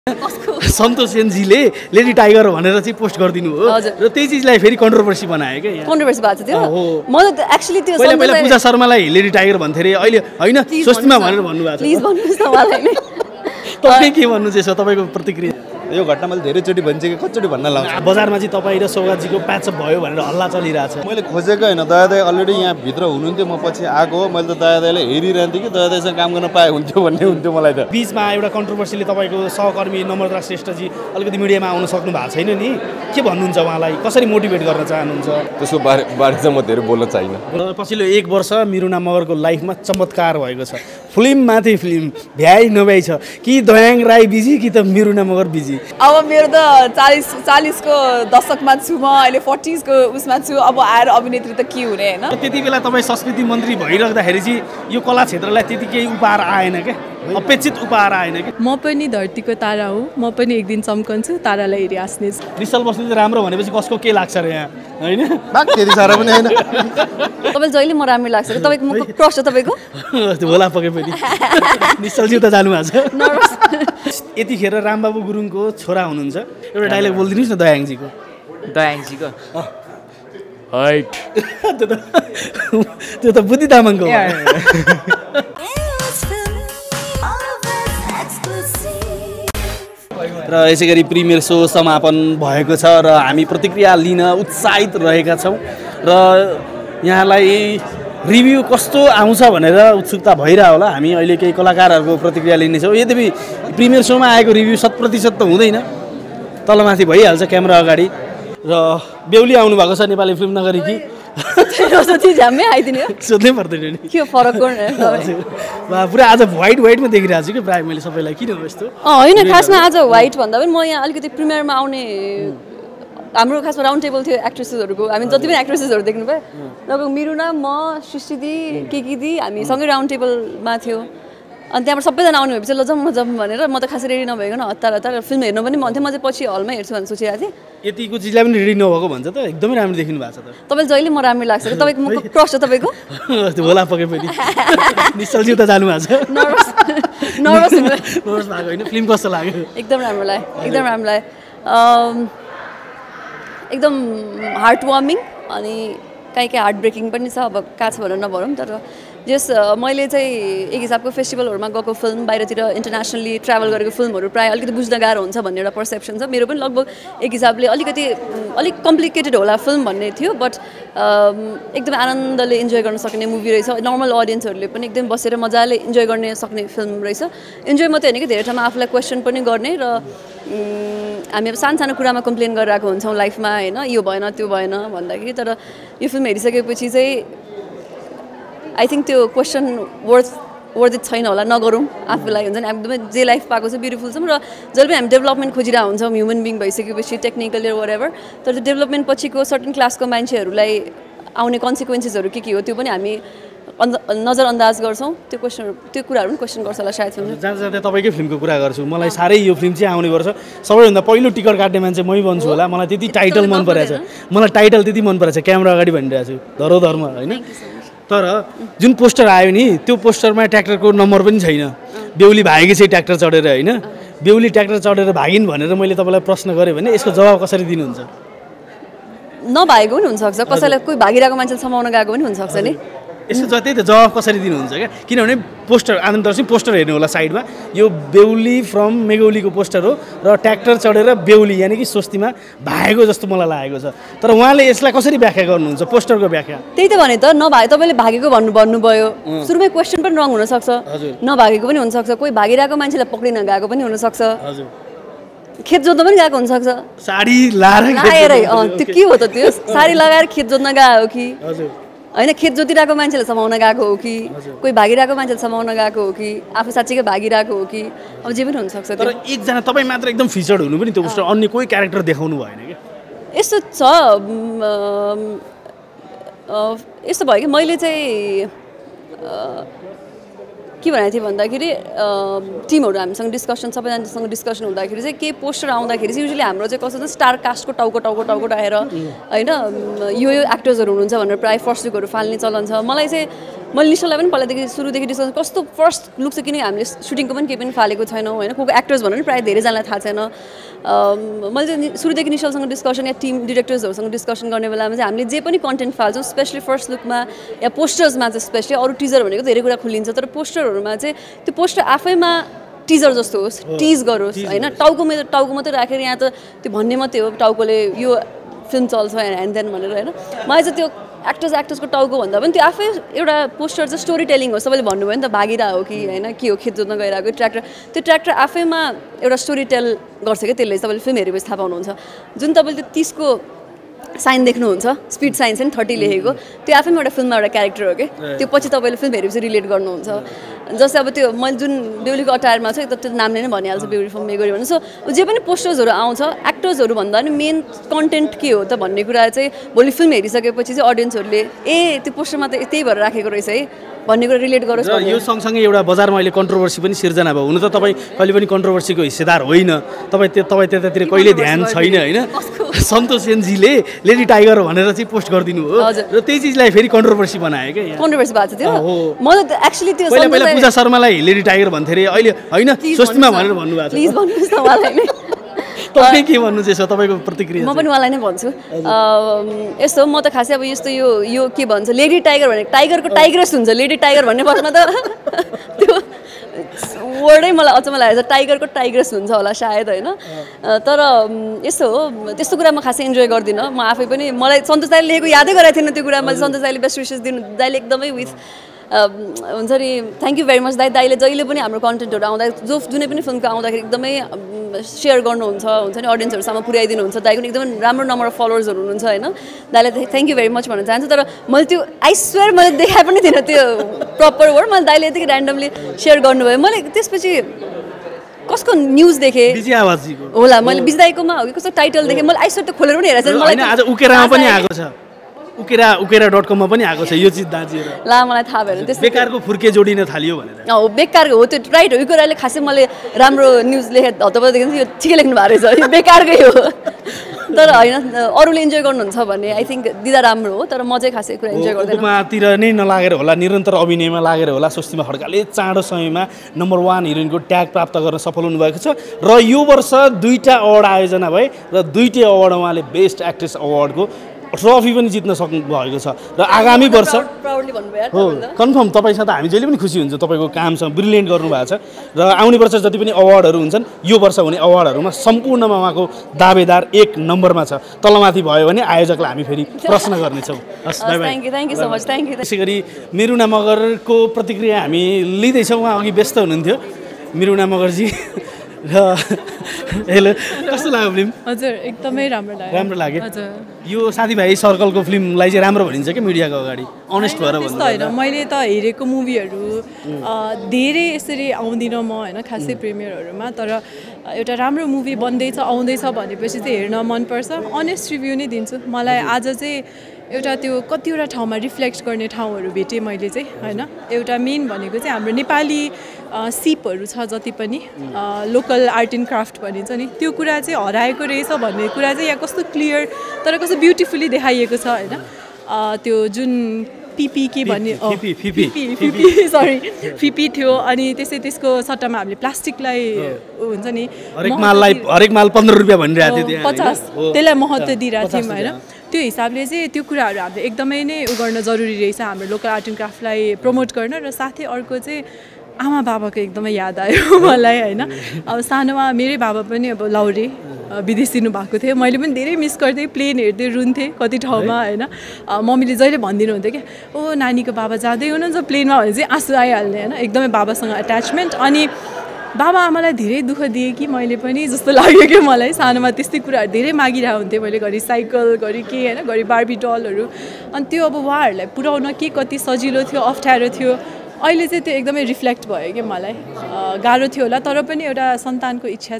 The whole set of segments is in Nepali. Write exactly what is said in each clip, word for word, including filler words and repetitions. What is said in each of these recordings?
सन्तोष सेनजीले लेडी टाइगर भनेर चाहिँ पोस्ट गरिदिनु हो र त्यही चिजलाई फेरि कन्ट्रोभर्सी बनायो क्या यहाँ कन्ट्रोभर्सी भएको थियो म त एक्चुअली त्यो पहिला पहिला पूजा शर्मालाई लेडी टाइगर भन्थे रे अहिले हैन स्वस्तिमा भनेर भन्नु भएको छ प्लिज भन्नुस् न मलाई नै तपाईँ के भन्नु चाहिँ छ तपाईँको प्रतिक्रिया यो घटना मैले धेरैचोटि भनिसकेँ कतिचोटि भन्न लाउँछु बजारमा चाहिँ तपाईँ र सौगातजीको प्याचअप भयो भनेर हल्ला चलिरहेछ मैले खोजेको होइन दया दाइ अलरेडी यहाँ भित्र हुनुहुन्थ्यो म पछि आएको हो मैले त दया दाइलाई हेरिरहन्थेँ कि दया दाइसँग काम गर्न पाए हुन्थ्यो भन्ने हुन्थ्यो मलाई त बिचमा एउटा कन्ट्रोभर्सीले तपाईँको सहकर्मी नम्रता श्रेष्ठजी अलिकति मिडियामा आउन सक्नु भएको छैन नि के भन्नुहुन्छ उहाँलाई कसरी मोटिभेट गर्न चाहनुहुन्छ त्यसको बारे बारे चाहिँ म धेरै बोल्न चाहिनँ पछिल्लो एक वर्ष मिरुना मगरको लाइफमा चमत्कार भएको छ फिल्म माथि फिल्म भ्याइ नभ्याइ छ कि दयाङ राई बिजी कि त मिरुना मगर बिजी अब मेरो त चालिस चालिसको दशकमा छु म अहिले फोर्टिजको उसमा छु अब आएर अभिनेत्री त के हुने होइन त्यति बेला तपाईँ संस्कृति मन्त्री भइराख्दाखेरि चाहिँ यो कला क्षेत्रलाई त्यति केही उपहार आएन क्या अपेक्षित उपहार आएन कि म पनि धरतीको तारा हो म पनि एक दिन चम्कन्छु तारालाई हेरि हाँस्नेछु विशाल बस्नु चाहिँ राम्रो भनेपछि कसको के लाग्छ र यहाँ होइन त्यति साह्रो पनि होइन तपाईँले जहिले म राम्रो लाग्छ तपाईँको मुखको क्रस छ तपाईँको होला पके पनि निश्चलजी उता जानु भएको छ यतिखेर रामबाबु गुरुङको छोरा हुनुहुन्छ एउटा डायलग बोलिदिनुहोस् न दयाङजीको दयाङजीको हाइट त्यो त त्यो त बुद्धि तामाङको र यसै गरी प्रिमियर सो समापन भएको छ र हामी प्रतिक्रिया लिन उत्साहित रहेका छौँ र यहाँलाई रिभ्यू कस्तो आउँछ भनेर उत्सुकता भइरह होला हामी अहिले केही कलाकारहरूको प्रतिक्रिया लिनेछौँ यद्यपि प्रिमियर सोमा आएको रिभ्यू शत प्रतिशत त हुँदैन तलमाथि भइहाल्छ क्यामेरा अगाडि र बेहुली आउनु भएको छ नेपाली फिल्म नगरी कि झ्याम्मै आइदिने सोध्नै पर्दैन नि के फरक पुरा आज व्हाइट व्हाइटमा देखिरहेको छु कि प्रायः मैले सबैलाई किन हो यस्तो होइन खासमा आज व्हाइट भन्दा पनि म यहाँ अलिकति प्रिमियरमा आउने हाम्रो खासमा राउन्ड टेबल थियो एक्ट्रेसेसहरूको हामी जति पनि एक्ट्रेसेसहरू देख्नु भयो लगभग मिरुना म सृष्टिदी केकिदी हामी सँगै राउन्ड टेबलमा थियो अनि त्यहाँबाट सबैजना आउनु भएपछि ल जाउँ जाउँ भनेर म त खासै रेडी नभइकन हतार हतार फिल्म हेर्नु पनि मन थियो म चाहिँ पछि हलमै हेर्छु भनेर सोचिरहेको थिएँ यतिको चिजलाई पनि रेडी नभएको भन्छ त एकदमै राम्रो देखिनु भएको छ त तपाईँले जहिले म राम्रो लाग्छ तपाईँको मुखको क्रस छ तपाईँको होला पके पनि निश्चलजी उता जानु भएको छ नर्भस नर्भस नर्भस भएको होइन फिल्म कस्तो लाग्यो एकदम राम्रो लाग्यो एकदम राम्रो लाग्यो एकदम हार्ट वार्मिङ अनि काहीँ काहीँ हार्ट ब्रेकिङ पनि छ अब कहाँ छ भनेर नभनौँ तर जस मैले चाहिँ एक हिसाबको फेस्टिभलहरूमा गएको फिल्म बाहिरतिर इन्टरनेसनली ट्राभल गरेको फिल्महरू प्रायः अलिकति बुझ्न गाह्रो हुन्छ भन्ने एउटा पर्सेप्सन छ मेरो पनि लगभग एक हिसाबले अलिकति अलिक कम्प्लिकेटेड होला फिल्म भन्ने थियो बट एकदमै आनन्दले इन्जोय गर्न सक्ने मुभी रहेछ नर्मल अडियन्सहरूले पनि एकदम बसेर मजाले इन्जोय गर्ने सक्ने फिल्म रहेछ इन्जोय मात्रै होइन कि धेरै ठाउँमा आफूलाई क्वेसन पनि गर्ने र हामी अब सानो सानो कुरामा कम्प्लेन गरिरहेको हुन्छौँ लाइफमा होइन यो भएन त्यो भएन भन्दाखेरि तर यो फिल्म हेरिसकेपछि चाहिँ आई थिङ्क त्यो क्वेसन वर्थ वर्दित छैन होला नगरौँ आफूलाई हुन्छ नि एकदमै जे लाइफ पाएको छ ब्युटिफुल छ र जहिले पनि हामी डेभलपमेन्ट खोजिरहेको हुन्छौँ ह्युमन बिङ भइसकेपछि टेक्निकली वरेभर तर त्यो डेभलपमेन्ट पछिको सर्टन क्लासको मान्छेहरूलाई आउने कन्सिक्वेन्सेसहरू के के हो त्यो पनि हामी नजरअन्दाज गर्छौँ त्यो क्वेसनहरू त्यो कुराहरू पनि क्वेसन गर्छ होला सायद फिल्म जहाँ जहाँ तपाईँकै फिल्मको कुरा गर्छु मलाई साह्रै यो फिल्म चाहिँ आउने गर्छ सबैभन्दा पहिलो टिकट काट्ने मान्छे मै बन्छु होला मलाई त्यति टाइटल मन परेको छ मलाई टाइटल त्यति मन परेको छ क्यामेरा अगाडि भनिरहेको छु धरो धर्म होइन तर जुन पोस्टर आयो नि त्यो पोस्टरमा ट्र्याक्टरको नम्बर पनि छैन बेहुली भागेकी चाहिँ ट्र्याक्टर चढेर होइन बेहुली ट्र्याक्टर चढेर भागिन् भनेर मैले तपाईँलाई प्रश्न गरेँ भने यसको जवाब कसरी दिनुहुन्छ नभागेको पनि हुनसक्छ कसैलाई कोही भागिरहेको मान्छेले समाउन गएको पनि हुनसक्छ नि यसको जति त जवाफ कसरी दिनुहुन्छ क्या किनभने पोस्टर आनन्द दर्शी पोस्टर हेर्नु होला साइडमा यो बेहुली फ्रम मेगौलीको पोस्टर हो र ट्र्याक्टर चढेर बेहुली यानि कि स्वस्तिमा भागेको जस्तो मलाई लागेको छ तर उहाँले यसलाई कसरी व्याख्या गर्नुहुन्छ पोस्टरको व्याख्या त्यही त भने त नभागे तपाईँले भागेको भन्नु भन्नुभयो सुरुमै क्वेसन पनि रङ हुनसक्छ नभागेको पनि हुनसक्छ कोही भागिरहेको मान्छेलाई पक्रिन गएको पनि हुनसक्छ खेत जोत्न पनि गएको हुनसक्छ साडी लगाएर त्यो के हो त त्यो साडी लगाएर खेत जोत्न गएको कि होइन खेत जोतिरहेको मान्छेले समाउन गएको हो कि कोही भागिरहेको मान्छेले समाउन गएको हो कि आफू साँच्चीकै भागिरहेको हो कि अब जे पनि हुनसक्छ तर एकजना तपाईँ मात्र एकदम फिचर्ड हुनु पनि त्यो पोस्टर अन्य कोही क्यारेक्टर देखाउनु भएन क्या यस्तो छ यस्तो भयो कि मैले चाहिँ के भनेको थिएँ भन्दाखेरि टिमहरू हामीसँग डिस्कसन सबैजनासँग डिस्कसन हुँदाखेरि चाहिँ केही पोस्टर आउँदाखेरि चाहिँ युजली हाम्रो चाहिँ कस्तो छ स्टार कास्टको टाउको टाउको टाउको राखेर होइन यो यो एक्टर्सहरू हुनुहुन्छ भनेर प्रायः फर्स्ट लुकहरू फाल्ने चलन छ मलाई चाहिँ मैले निशालाई पनि पहिलादेखि सुरुदेखि डिस्कस कस्तो फर्स्ट लुक चाहिँ किनकि हामीले सुटिङको पनि केही पनि फालेको छैनौँ होइन को को एक्टर्स भन्नु पनि प्रायः धेरैजनालाई थाहा छैन मैले चाहिँ सुरुदेखि निशालसँग डिस्कसन या टिम डिरेक्टर्सहरूसँग डिस्कसन गर्ने बेलामा चाहिँ हामीले जे पनि कन्टेन्ट फाल्छौँ स्पेसली फर्स्ट लुकमा या पोस्टर्समा चाहिँ स्पेसली अरू टिजर भनेको धेरै कुरा खुलिन्छ तर पोस्टरहरूमा चाहिँ त्यो पोस्टर आफैमा टिजर जस्तो होस् टिज गरोस् होइन टाउको मेरो टाउको मात्रै राखेर यहाँ त त्यो भन्ने मात्रै हो टाउकोले यो फिल्म चल्छ एन्ड देन भनेर होइन मलाई चाहिँ त्यो एक्टर्स एक्टर्सको टाउको भन्दा पनि त्यो आफै एउटा पोस्टर चाहिँ स्टोरी टेलिङ हो सबैले भन्नुभयो नि त भागिरा हो कि होइन के हो खेत जोत्न गइरहेको ट्र्याक्टर त्यो ट्र्याक्टर आफैमा एउटा स्टोरी टेल गर्छ क्या त्यसले तपाईँले फिल्म हेरेपछि थाहा पाउनुहुन्छ जुन तपाईँले त्यो तिसको साइन देख्नुहुन्छ स्पिड साइन चाहिँ थर्टी लेखेको त्यो आफैमा एउटा फिल्ममा एउटा क्यारेक्टर हो कि त्यो पछि तपाईँले फिल्म हेरेपछि रिलेट गर्नुहुन्छ जस्तै अब त्यो मैले जुन बेहुलीको अटायरमा छ त्यो नामले नै भनिहाल्छ ब्युटिफुल मेगोरी भन्नु सो जे पनि पोस्टर्सहरू आउँछ एक्टर्सहरू भन्दा पनि मेन कन्टेन्ट के हो त भन्ने कुरा चाहिँ भोलि फिल्म हेरिसकेपछि चाहिँ अडियन्सहरूले ए त्यो पोस्टरमा त त्यही भएर राखेको रहेछ है भन्ने कुरा रिलेट गरोस् र यो सँगसँगै एउटा बजारमा अहिले कन्ट्रोभर्सी पनि सिर्जना भयो हुन त तपाईँ कहिले पनि कन्ट्रोभर्सीको हिस्सेदार होइन तपाईँ त्यो तपाईँ त्यतातिर कहिले ध्यान छैन होइन सन्तोष सेनजीले लेडी टाइगर भनेर चाहिँ पोस्ट गरिदिनु हो र त्यही चिजलाई फेरि कन्ट्रोभर्सी बनायो क्या कन्ट्रोभर्सी भएको थियो मलाई त एक्चुअली त्यो पहिला पहिला पूजा शर्मालाई लेडी टाइगर भन्थे अरे अहिले होइन स्वस्तिमा भनेर भन्नुभएको छ प्लिज भन्नुहोस् न उहाँलाई नै तपाईँ के भन्नु चाहिँ छ तपाईँको प्रतिक्रिया म पनि उहाँलाई नै भन्छु यस्तो म त खासै अब यस्तो यो यो के भन्छ लेडी टाइगर भने टाइगरको टाइग्रेस हुन्छ लेडी टाइगर भन्ने पक्षमा त त्यो वर्डै मलाई अचम्म लागेको छ टाइगरको टाइग्रेस हुन्छ होला सायद होइन तर यस्तो हो त्यस्तो कुरा म खासै इन्जोय गर्दिनँ म आफै पनि मलाई सन्तोष दाइले लेखेको यादै गराएको थिएन त्यो कुरा मैले सन्तोष दाइले बेस्ट विसेस दिनु दाइले एकदमै विथ हुन्छ नि थ्याङ्क यू भेरी मच दाइ दाइले जहिले पनि हाम्रो कन्टेन्टहरू आउँदा जो जुनै पनि फिल्मको आउँदाखेरि एकदमै सेयर गर्नुहुन्छ हुन्छ नि अडियन्सहरूसम्म पुर्याइदिनुहुन्छ दाइको एकदमै राम्रो नम्बर अफ फलोवर्सहरू हुनुहुन्छ होइन दाइले थ्याङ्क यू भेरी मच भन्न चाहन्छु तर मैले त्यो आई स्वेयर मैले देखाए पनि थिएन त्यो प्रपर वर्ड मैले दाइले यतिकै ऱ्यान्डमली सेयर गर्नुभयो मैले त्यसपछि कसको न्युज देखेँ होला मैले बिजदाईकोमा हो कि कस्तो टाइटल देखेँ मैले आई स्वेयर त्यो खोलेर पनि हेरेको छैन मलाई आज उकेरामा पनि आएको छ उकेरा उकेरा डट कममा पनि आएको छ यो चिज दाजिएर ला मलाई थाहा भएन त्यस्तो बेकारको फुर्के जोडिन थालियो भनेर हो बेकारको हो त्यो राइट हो यो कुराले खासै मैले राम्रो न्युज लेखे हतपतदेखि यो ठिकै लेख्नु भएको रहेछ यो बेकारकै हो तर होइन अरूले इन्जोय गर्नुहुन्छ भने आई थिङ्क दिदा राम्रो हो तर म चाहिँ खासै कुरा इन्जोय गर्दैन उपमातिर नै नलागेर होला निरन्तर अभिनयमा लागेर होला स्वस्तिमा खड्काले चाँडो समयमा नम्बर वान हिरोइनको ट्याग प्राप्त गर्न सफल हुनुभएको छ र यो वर्ष दुईवटा अवार्ड आयोजना भए र दुईटै अवार्ड उहाँले बेस्ट एक्ट्रेस अवार्डको ट्रफी पनि जित्न सक्नु भएको छ र आगामी वर्ष हो कन्फर्म तपाईँसँग त हामी जहिले पनि खुसी हुन्छ तपाईँको कामसँग ब्रिलियन्ट गर्नुभएको छ र आउने वर्ष जति पनि अवार्डहरू हुन्छन् यो वर्ष हुने अवार्डहरूमा सम्पूर्णमा उहाँको दावेदार एक नम्बरमा छ तलमाथि भयो भने आयोजकलाई हामी फेरि प्रश्न गर्नेछौँ त्यसै गरी मिरुना मगरको प्रतिक्रिया हामी लिँदैछौँ उहाँ अघि व्यस्त हुनुहुन्थ्यो मिरुना मगरजी र हेलो कस्तो लाग्यो फिल्म हजुर एकदमै राम्रो लाग्यो राम्रो लाग्यो हजुर यो साथीभाइ सर्कलको फिल्मलाई चाहिँ राम्रो भनिन्छ क्या मिडियाको अगाडि अनेस्ट भएर त्यस्तो होइन मैले त हेरेको मुभीहरू धेरै यसरी आउँदिनँ म होइन खासै प्रिमियरहरूमा तर एउटा राम्रो मुभी बन्दैछ आउँदैछ भनेपछि चाहिँ हेर्न मनपर्छ अनेस्ट रिभ्यू नै दिन्छु मलाई आज चाहिँ एउटा त्यो कतिवटा ठाउँमा रिफ्लेक्ट गर्ने ठाउँहरू भेटेँ मैले चाहिँ होइन एउटा मेन भनेको चाहिँ हाम्रो नेपाली सिपहरू छ जति पनि लोकल आर्ट एन्ड क्राफ्ट भनिन्छ नि त्यो कुरा चाहिँ हराएको रहेछ भन्ने कुरा चाहिँ यहाँ कस्तो क्लियर तर कस्तो ब्युटिफुल्ली देखाइएको छ होइन त्यो जुन पिपी के भन्ने फिपी सरी फिपी थियो अनि त्यसै त्यसको सट्टामा हामीले प्लास्टिकलाई हुन्छ नि हरेक माललाई हरेक माल पन्ध्र रुपियाँ भनिरहेको थियो पचास त्यसलाई महत्त्व दिइरहेको थियौँ होइन त्यो हिसाबले चाहिँ त्यो कुराहरू हामीले एकदमै नै उ गर्न जरुरी रहेछ हाम्रो लोकल आर्ट एन्ड क्राफ्टलाई प्रमोट गर्न र साथै अर्को चाहिँ आमा बाबाको एकदमै याद आयो मलाई होइन अब सानोमा मेरै बाबा पनि अब लाउरे विदेश दिनु भएको थियो मैले पनि धेरै मिस गर्थेँ प्लेन हेर्दै रुन्थेँ कति ठाउँमा होइन मम्मीले जहिले भनिदिनु हुन्थ्यो क्या ओ नानीको बाबा जाँदै हुनुहुन्छ प्लेनमा भने चाहिँ आँसु आइहाल्ने होइन एकदमै बाबासँग एट्याचमेन्ट अनि बाबा आमालाई धेरै दुःख दिएँ कि मैले पनि जस्तो लाग्यो कि मलाई सानोमा त्यस्तै कुराहरू धेरै मागिरहेको हुन्थेँ मैले घरि साइकल घरि के होइन घरि बार्बी डलहरू अनि त्यो अब उहाँहरूलाई पुर्याउन के कति सजिलो थियो अप्ठ्यारो थियो अहिले चाहिँ त्यो एकदमै रिफ्लेक्ट भयो कि मलाई गाह्रो थियो होला तर पनि एउटा सन्तानको इच्छा चाहिँ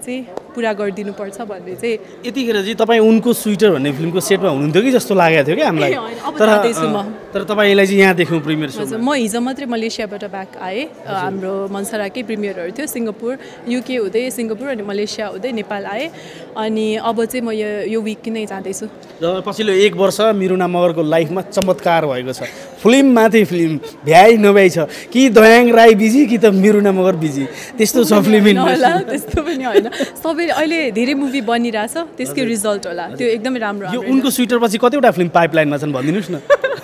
पुरा गरिदिनुपर्छ भन्ने चाहिँ यतिखेर चाहिँ तपाईँ उनको स्विटर भन्ने फिल्मको सेटमा हुनुहुन्थ्यो कि जस्तो लागेको थियो कि हामीलाई तर तर तपाईँलाई चाहिँ यहाँ देख्यौँ प्रिमियर सो हजुर म हिजो मात्रै मलेसियाबाट ब्याक आएँ हाम्रो मनसराकै प्रिमियरहरू थियो सिङ्गापुर युके हुँदै सिङ्गापुर अनि मलेसिया हुँदै नेपाल आएँ अनि अब चाहिँ म यो यो विक नै जाँदैछु र पछिल्लो एक वर्ष मिरुना मगरको लाइफमा चमत्कार भएको छ फिल्म माथि फिल्म भ्याइ नभ्याइ छ कि दयाङ राई बिजी कि त मिरुना मगर बिजी त्यस्तो छ फिल्म त्यस्तो पनि होइन सबै अहिले धेरै मुभी बनिरहेछ त्यसकै रिजल्ट होला त्यो एकदमै राम्रो यो उनको स्विटर पछि कतिवटा फिल्म पाइपलाइनमा छन् भनिदिनुहोस् न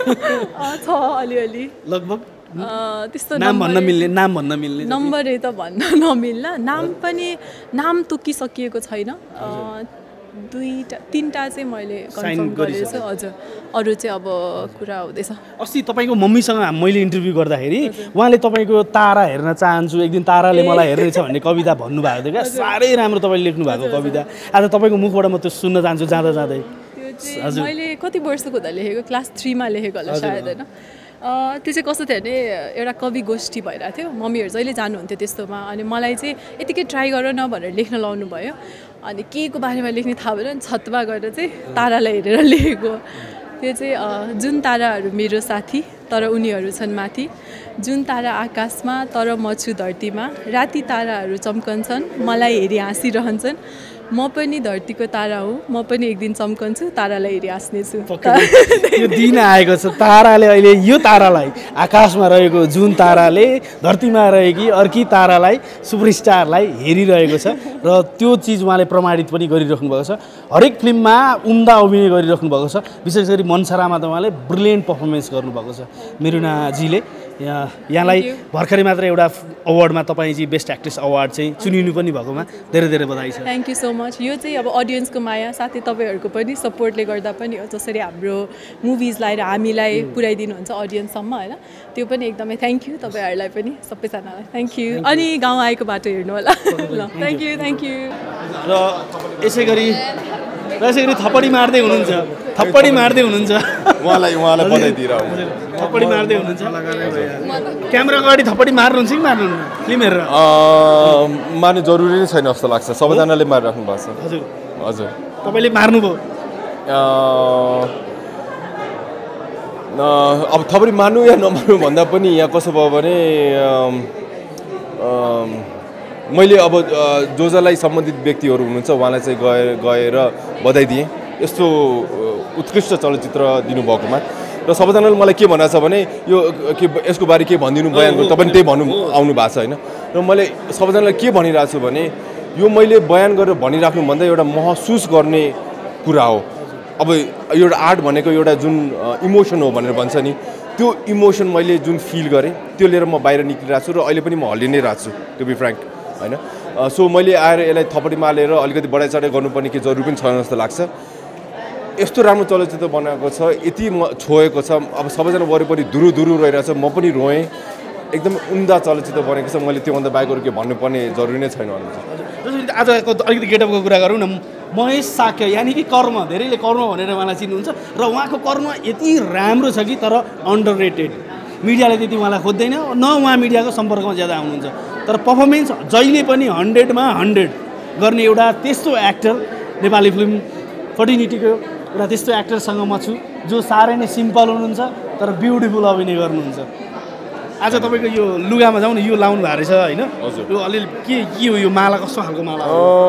छ अलिअलि लगभग त्यस्तो नाम भन्न मिल्ने नाम भन्न मिल्ने नम्बरै त भन्न नमिल्ला नाम पनि नाम तोकिसकिएको छैन दुईवटा तिनवटा चाहिँ मैले कन्फर्म गरेको छु हजुर अरू चाहिँ अब कुरा हुँदैछ अस्ति तपाईँको मम्मीसँग मैले इन्टरभ्यू गर्दाखेरि उहाँले तपाईँको तारा हेर्न चाहन्छु एक दिन ताराले मलाई हेर्नेछ भन्ने कविता भन्नुभएको थियो क्या साह्रै राम्रो तपाईँले लेख्नु भएको कविता आज तपाईँको मुखबाट म त्यो सुन्न चाहन्छु जाँदा जाँदै त्यो चाहिँ मैले कति वर्षको हुँदा लेखेको क्लास थ्रीमा लेखेको होला सायद होइन त्यो चाहिँ कस्तो थियो भने एउटा कवि गोष्ठी भइरहेको थियो मम्मीहरू जहिले जानुहुन्थ्यो त्यस्तोमा अनि मलाई चाहिँ यतिकै ट्राई गर न भनेर लेख्न लाउनु भयो अनि के को बारेमा लेख्ने थाहा भएन छतमा गएर चाहिँ तारालाई हेरेर लेखेको त्यो चाहिँ जुन ताराहरू मेरो साथी तर उनीहरू छन् माथि जुन तारा आकाशमा तर म छु धरतीमा राति ताराहरू चम्कन्छन् मलाई हेरी हाँसिरहन्छन् म पनि धरतीको तारा हुँ म पनि एक दिन चम्कन्छु तारालाई हेरी हाँस्नेछु यो दिन आएको छ ताराले अहिले यो तारालाई आकाशमा रहेको जुन ताराले धरतीमा रहेकी अर्की तारालाई सुपरस्टारलाई हेरिरहेको छ र त्यो चिज उहाँले प्रमाणित पनि गरिराख्नु भएको छ हरेक फिल्ममा उम्दा अभिनय गरिराख्नु भएको छ विशेष गरी मनसरामा त उहाँले ब्रिलियन्ट पर्फर्मेन्स गर्नुभएको छ मिरुनाजीले यहाँ यहाँलाई भर्खरै मात्र एउटा अवार्डमा तपाईँ चाहिँ बेस्ट एक्ट्रेस अवार्ड चाहिँ चुनिनु पनि भएकोमा धेरै धेरै बधाई छ थ्याङ्क यू सो मच यो चाहिँ अब अडियन्सको माया साथै तपाईँहरूको पनि सपोर्टले गर्दा पनि हो जसरी हाम्रो मुभिजलाई र हामीलाई पुर्याइदिनुहुन्छ अडियन्ससम्म होइन त्यो पनि एकदमै थ्याङ्क यू तपाईँहरूलाई पनि सबैजनालाई थ्याङ्क यू अनि गाउँ आएको बाटो हेर्नु होला ल थ्याङ्क यू थ्याङ्क यू र यसै गरी र यसै गरी थप्पडी मार्दै हुनुहुन्छ थप्पडी मार्दै हुनुहुन्छ उहाँलाई उहाँलाई बधाई दिइरहनु थप्पडी मार्दै हुनुहुन्छ क्यामेरा अगाडि थप्पडी मार्नुहुन्छ कि मार्नुहुन्न फिल्म हेरेर मार्नु जरुरी नै छैन जस्तो लाग्छ सबैजनाले मारिराख्नु भएको छ हजुर हजुर तपाईँले मार्नुभयो अब थपडी मार्नु या नमार्नु भन्दा पनि यहाँ कसो भयो भने मैले अब जो जसलाई सम्बन्धित व्यक्तिहरू हुनुहुन्छ उहाँलाई चाहिँ गएर गएर बधाई दिएँ यस्तो उत्कृष्ट चलचित्र दिनुभएकोमा र सबैजनाले मलाई के भनेको छ भने यो के यसको बारे के भनिदिनु बयान गर्नु तपाईँ त्यही भन्नु आउनु भएको छ होइन र मैले सबैजनालाई के भनिरहेको छु भने यो मैले बयान गरेर भनिराख्नु भन्दा एउटा महसुस गर्ने कुरा हो अब एउटा आर्ट भनेको एउटा जुन इमोसन हो भनेर भन्छ नि त्यो इमोसन मैले जुन फिल गरेँ त्यो लिएर म बाहिर निक्लिरहेको छु र अहिले पनि म हल्लिनै रहेको छु टु बी फ्र्याङ्क होइन सो मैले आएर यसलाई थपडी मालेर अलिकति बढाइ चढाइ गर्नुपर्ने के जरुरी पनि छैन जस्तो लाग्छ यस्तो राम्रो चलचित्र बनाएको छ यति म छोएको छ अब सबैजना वरिपरि धुरु धुरु रहिरहेछ म पनि रोएँ एकदम उम्दा चलचित्र बनेको छ मैले त्योभन्दा बाहेक अरू के भन्नुपर्ने जरुरी नै छैन जसरी आजको अलिकति गेटअपको कुरा गरौँ न महेश साक्य यानि कि कर्म धेरैले कर्म भनेर उहाँलाई चिन्नुहुन्छ र उहाँको कर्म यति राम्रो छ कि तर अन्डर रेटेड मिडियाले त्यति उहाँलाई खोज्दैन न उहाँ मिडियाको सम्पर्कमा ज्यादा आउनुहुन्छ तर पर्फर्मेन्स जहिले पनि हन्ड्रेडमा हन्ड्रेड गर्ने एउटा त्यस्तो एक्टर नेपाली फिल्म फर्टिनिटीको एउटा त्यस्तो एक्टरसँग म छु जो साह्रै नै सिम्पल हुनुहुन्छ तर ब्युटिफुल अभिनय गर्नुहुन्छ आज तपाईँको यो लुगामा जाउँ न यो लाउनु भएको रहेछ होइन यो अलिअलि के के हो यो माला कस्तो खालको माला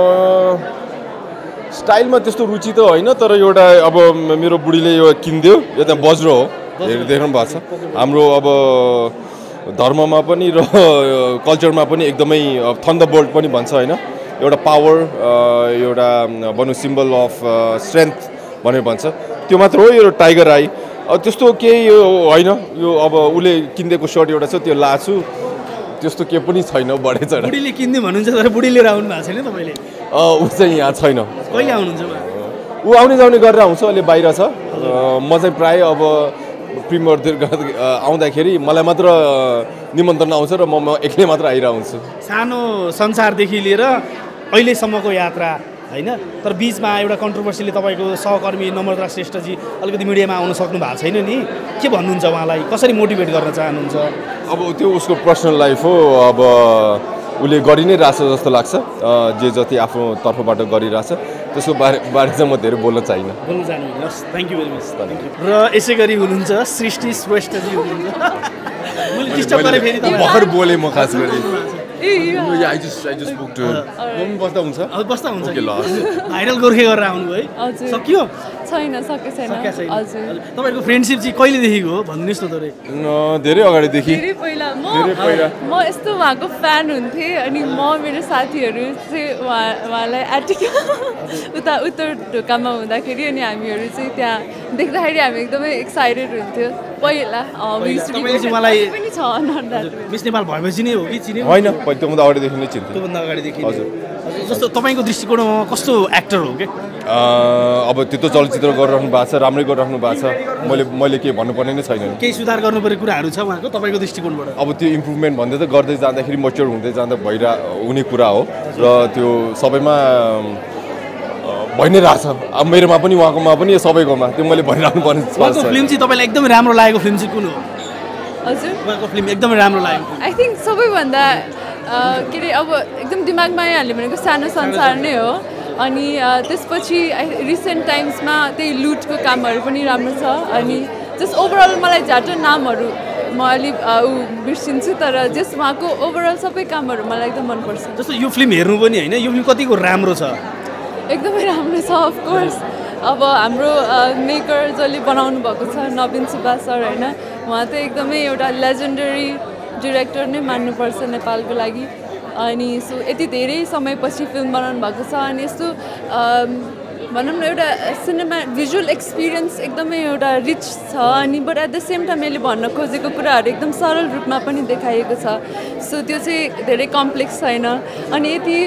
स्टाइलमा त्यस्तो रुचि त होइन तर एउटा अब मेरो बुढीले यो किनिदियो यो त वज्र हो देख्नु भएको छ हाम्रो अब धर्ममा पनि र कल्चरमा पनि एकदमै थन्डरबोल्ट पनि भन्छ होइन एउटा पावर एउटा भनौँ सिम्बल अफ स्ट्रेन्थ भनेर भन्छ त्यो मात्र हो यो टाइगर आई त्यस्तो केही यो होइन यो अब उसले किनिदिएको सर्ट एउटा छ त्यो लाछु त्यस्तो केही पनि छैन बढे छ बुढीले किन्दियो भन्नुहुन्छ तर बुढी लिएर आउनु भएको छैन तपाईँले ऊ चाहिँ यहाँ छैन कहिले आउनुहुन्छ ऊ आउने जाउने गरेर आउँछ अहिले बाहिर छ म चाहिँ प्रायः अब प्रिमियर आउँदाखेरि मलाई मात्र निमन्त्रण आउँछ र म एक्लै मात्र आइरहेको हुन्छु सानो संसारदेखि लिएर अहिलेसम्मको यात्रा होइन तर बिचमा एउटा कन्ट्रोभर्सीले तपाईँको सहकर्मी नम्रता श्रेष्ठजी अलिकति मिडियामा आउन सक्नु भएको छैन नि के भन्नुहुन्छ उहाँलाई कसरी मोटिभेट गर्न चाहनुहुन्छ अब त्यो उसको पर्सनल लाइफ हो अब उसले गरि नै रहेछ जस्तो लाग्छ जे जति आफ्नो तर्फबाट गरिरहेछ त्यसको बारे बारे चाहिँ म धेरै बोल्न चाहिनँ बोल्न चाहनुहुन्न हस् थ्याङ्क यू भेरी मच र यसै गरी हुनुहुन्छ सृष्टि श्रेष्ठजी हुनुहुन्छ मैले डिस्टर्ब गरेँ फेरि तपाईँ भर्खर बोलेँ म खास गरी ah I just I just book to म बस्दा हुन्छ अब बस्दा हुन्छ ओके ल भाइरल गोर्खे गरेर आउनु है हजुर सकियो छैन सके छैन सकिया छैन हजुर तपाईँहरूको फ्रेन्डसिप चाहिँ कहिलेदेखिको हो भन्नुहोस् न तपाईँ न, धेरै अगाडिदेखि धेरै पहिला म धेरै पहिला। म यस्तो उहाँको फ्यान हुन्थेँ अनि म मेरो साथीहरू चाहिँ उहाँ उहाँलाई एटिका उता उत्तर ढोकामा हुँदाखेरि अनि हामीहरू चाहिँ त्यहाँ देख्दाखेरि हामी एकदमै एक्साइटेड हुन्थ्यो पहिला अँ, we used to be- तपाईँले चाहिँ मलाई पनि छ not that way. Miss Nepal भएपछि नै हो कि चिन्यो होइन पहिले त्योभन्दा अगाडिदेखि नै चिन्थेँ त्योभन्दा अगाडिदेखि हजुर। जस्तो तपाईँको दृष्टिकोणमा कस्तो एक्टर हो क्या अब त्यो त चलचित्र गरिराख्नु भएको छ राम्रै गरिराख्नु भएको छ मैले मैले केही भन्नुपर्ने नै छैन केही सुधार गर्नुपर्ने कुराहरू छ उहाँको तपाईँको दृष्टिकोणबाट अब त्यो इम्प्रुभमेन्ट भन्दै त गर्दै जाँदाखेरि मच्योर हुँदै जाँदा भइरह हुने कुरा हो र त्यो सबैमा अ, भइ नै रहेछ अब मेरोमा पनि उहाँकोमा पनि सबैकोमा त्यो मैले भनिराख्नु पर्ने उहाँको फिल्म चाहिँ तपाईँलाई एकदमै राम्रो लागेको फिल्म चाहिँ कुन हो हजुर उहाँको फिल्म एकदमै राम्रो लागेको आई थिङ्क सबैभन्दा अ, के अरे अब एकदम दिमागमा आइहाल्यो भनेको सानो संसार नै हो अनि अ, त्यसपछि रिसेन्ट टाइम्समा त्यही लुटको कामहरू पनि राम्रो छ अनि जस्ट ओभरअल मलाई झ्याटो नामहरू म अलिक अ, ऊ बिर्सिन्छु तर जस उहाँको ओभरअल सबै कामहरू मलाई एकदम मनपर्छ जस्तो यो फिल्म हेर्नु पनि होइन यो फिल्म कतिको राम्रो छ एकदमै राम्रो छ अफकोर्स अब हाम्रो मेकर जसले बनाउनु भएको छ नवीन सुब्बा सर होइन उहाँ त एकदमै एउटा लेजेन्डरी डिरेक्टर नै मान्नुपर्छ नेपालको लागि अनि सो यति धेरै समयपछि फिल्म बनाउनु भएको छ अनि यस्तो अम, भनौँ न एउटा सिनेमा भिजुअल एक्सपिरियन्स एकदमै एउटा रिच छ अनि but at the same time मैले भन्न खोजेको कुराहरू एकदम सरल रूपमा पनि देखाइएको छ सो त्यो चाहिँ धेरै कम्प्लेक्स छैन अनि यति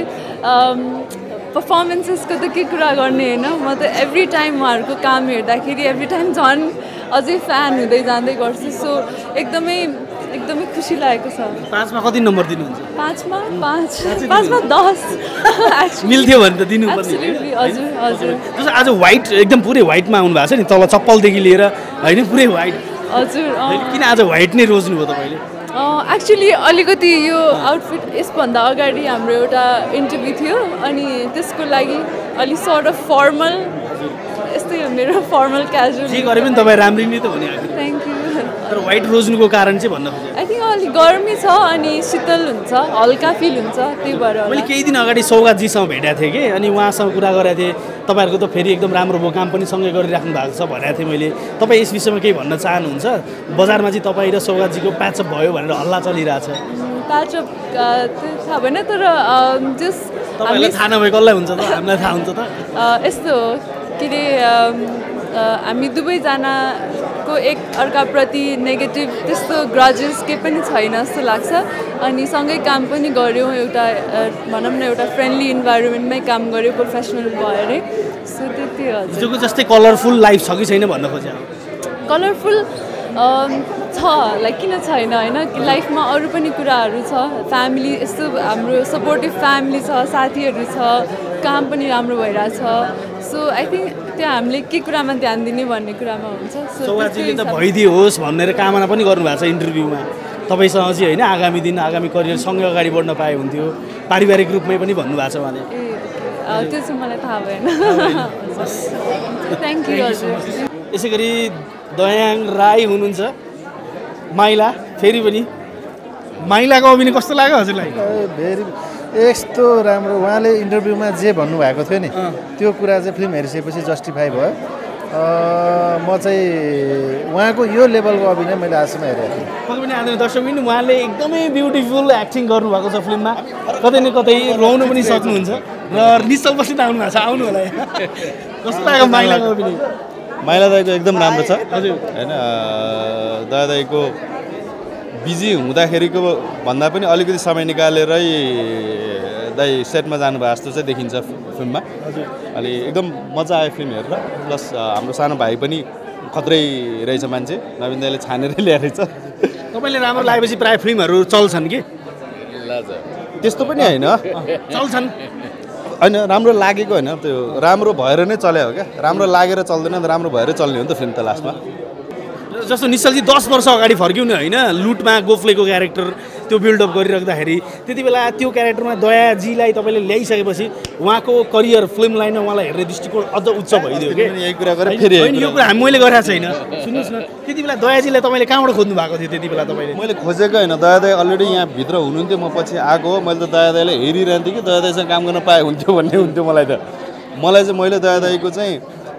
पर्फर्मेन्सेसको त के कुरा गर्ने होइन म त एभ्री टाइम उहाँहरूको काम हेर्दाखेरि एभ्री टाइम झन् अझै फ्यान हुँदै जाँदै गर्छु सो एकदमै एकदमै खुसी लागेको छ पाँचमा कति नम्बर दिनुहुन्छ पाँचमा पाँच पाँचमा दस मिल्थ्यो भने त दिनुपर्ने Absolutely, हजुर हजुर जस्तो आज व्हाइट एकदम पुरै व्हाइटमा आउनु भएको छ नि तल चप्पलदेखि लिएर होइन पुरै व्हाइट हजुर अँ। किन आज व्हाइट नै रोज्नुभयो तपाईँले एक्चुली अलिकति यो आउटफिट यसभन्दा अगाडि हाम्रो एउटा इन्टरभ्यू थियो अनि त्यसको लागि अलिक सर्ट अफ फर्मल यस्तै हो मेरो फर्मल क्याजुअल जे गरे पनि तपाईँ राम्री नै त हुने आखिर थ्याङ्क यू तर व्हाइट रोज्नुको कारण चाहिँ भन्न खोजेँ आई थिङ्क अलिक गर्मी छ अनि शीतल हुन्छ हल्का फिल हुन्छ त्यही भएर होला। मैले केही दिन अगाडि सौगातजीसँग भेटेको थिएँ कि अनि उहाँसँग कुरा गरेको थिएँ तपाईँहरूको त फेरि एकदम राम्रो भयो काम पनि सँगै गरिराख्नु भएको छ भनेको थिएँ मैले तपाईँ यस विषयमा केही भन्न चाहनुहुन्छ बजारमा चाहिँ तपाईँ र सौगातजीको प्याचअप भयो भनेर हल्ला चलिरहेछ प्याचअप त्यो थाहा भएन तर जस तपाईँलाई थाहा नभए कसलाई हुन्छ त हामीलाई थाहा हुन्छ त यस्तो हो के अरे अम, अ, हामी दुवैजनाको एक अर्काप्रति नेगेटिभ त्यस्तो ग्रजेस केही पनि छैन जस्तो लाग्छ अनि सँगै काम पनि गऱ्यौँ एउटा अ, भनौँ न एउटा फ्रेन्डली इन्भाइरोमेन्टमै काम गऱ्यौँ प्रोफेसनल भएरै सो त्यति हजुर हिजोको जस्तै कलरफुल लाइफ छ कि छैन भन्न खोजेँ कलरफुल छ लाइक किन छैन होइन लाइफमा अरू पनि कुराहरू छ फ्यामिली यस्तो हाम्रो सपोर्टिभ फ्यामिली छ साथीहरू छ काम पनि राम्रो भइरहेछ सो आई थिङ्क त्यहाँ हामीले के कुरामा ध्यान दिने भन्ने कुरामा हुन्छ सो सौगातजीले त भइदियोस् भनेर कामना पनि गर्नुभएको छ इन्टरभ्यूमा तपाईँसँग चाहिँ होइन आगामी दिन आगामी करियर सँगै अगाडि बढ्न पाए हुन्थ्यो पारिवारिक रूपमै पनि भन्नुभएको छ उहाँले ए अ, त्यो चाहिँ मलाई थाहा भएन थ्याङ्क यू हजुर यसै गरी दयाङ राई हुनुहुन्छ माइला फेरि पनि माइलाको अभिनय कस्तो लाग्यो हजुरलाई भेरी यस्तो राम्रो उहाँले इन्टरभ्यूमा जे भन्नुभएको थियो नि त्यो कुरा चाहिँ फिल्म हेरिसकेपछि जस्टिफाई भयो अ, म चाहिँ उहाँको यो लेभलको अभिनय मैले आजसम्म हेरेको थिएँ पक्कै पनि आदरणीय दर्शक पनि उहाँले एकदमै ब्युटिफुल एक्टिङ गर्नुभएको छ फिल्ममा कतै न कतै रोउनु पनि सक्नुहुन्छ र निश्चल बस्दै आउनु भएको छ आउनु होला कस्तो लाग्यो माइलाको अभिनय माइला दाईको एकदम राम्रो छ हजुर होइन दादा दाईको बिजी हुँदाखेरिको भन्दा पनि अलिकति समय निकालेरै दाई सेटमा जानुभएको जस्तो चाहिँ देखिन्छ फिल्ममा अलि एकदम मजा आयो फिल्म हेरेर प्लस हाम्रो सानो भाइ पनि खत्रै रहेछ मान्छे नवीन दाईले छानेरै ल्याएर रहेछ तपाईँले राम्रो लागेपछि प्रायः फिल्महरू चल्छन् कि त्यस्तो पनि होइन चल्छन् होइन राम्रो लागेको होइन त्यो राम्रो भएर नै चल्यो हो क्या राम्रो लागेर चल्दैन राम्रो भएर चल्ने हो नि त फिल्म त लास्टमा जस्तो निश्चलजी दस वर्ष अगाडि फर्क्यौँ होइन लुटमा गोफलेको क्यारेक्टर त्यो बिल्डअप गरिराख्दाखेरि त्यति बेला त्यो क्यारेक्टरमा दयाजीलाई तपाईँले ल्याइसकेपछि उहाँको करियर फिल्म लाइनमा उहाँलाई हेर्ने दृष्टिकोण अझ उच्च भइदियो कि यही कुरा गरेँ फेरि यो कुरा मैले गरेको छैन सुन्नुहोस् न त्यति बेला दयाजीलाई तपाईँले कहाँबाट खोज्नु भएको थियो त्यति बेला तपाईँले मैले खोजेको होइन दया दाई अलरेडी यहाँ भित्र हुनुहुन्थ्यो म पछि आएको हो मैले त दया दाईलाई हेरिरहन्थेँ कि दया दाईसँग काम गर्न पाए हुन्थ्यो भन्ने हुन्थ्यो मलाई त मलाई चाहिँ मैले दया दाईको चाहिँ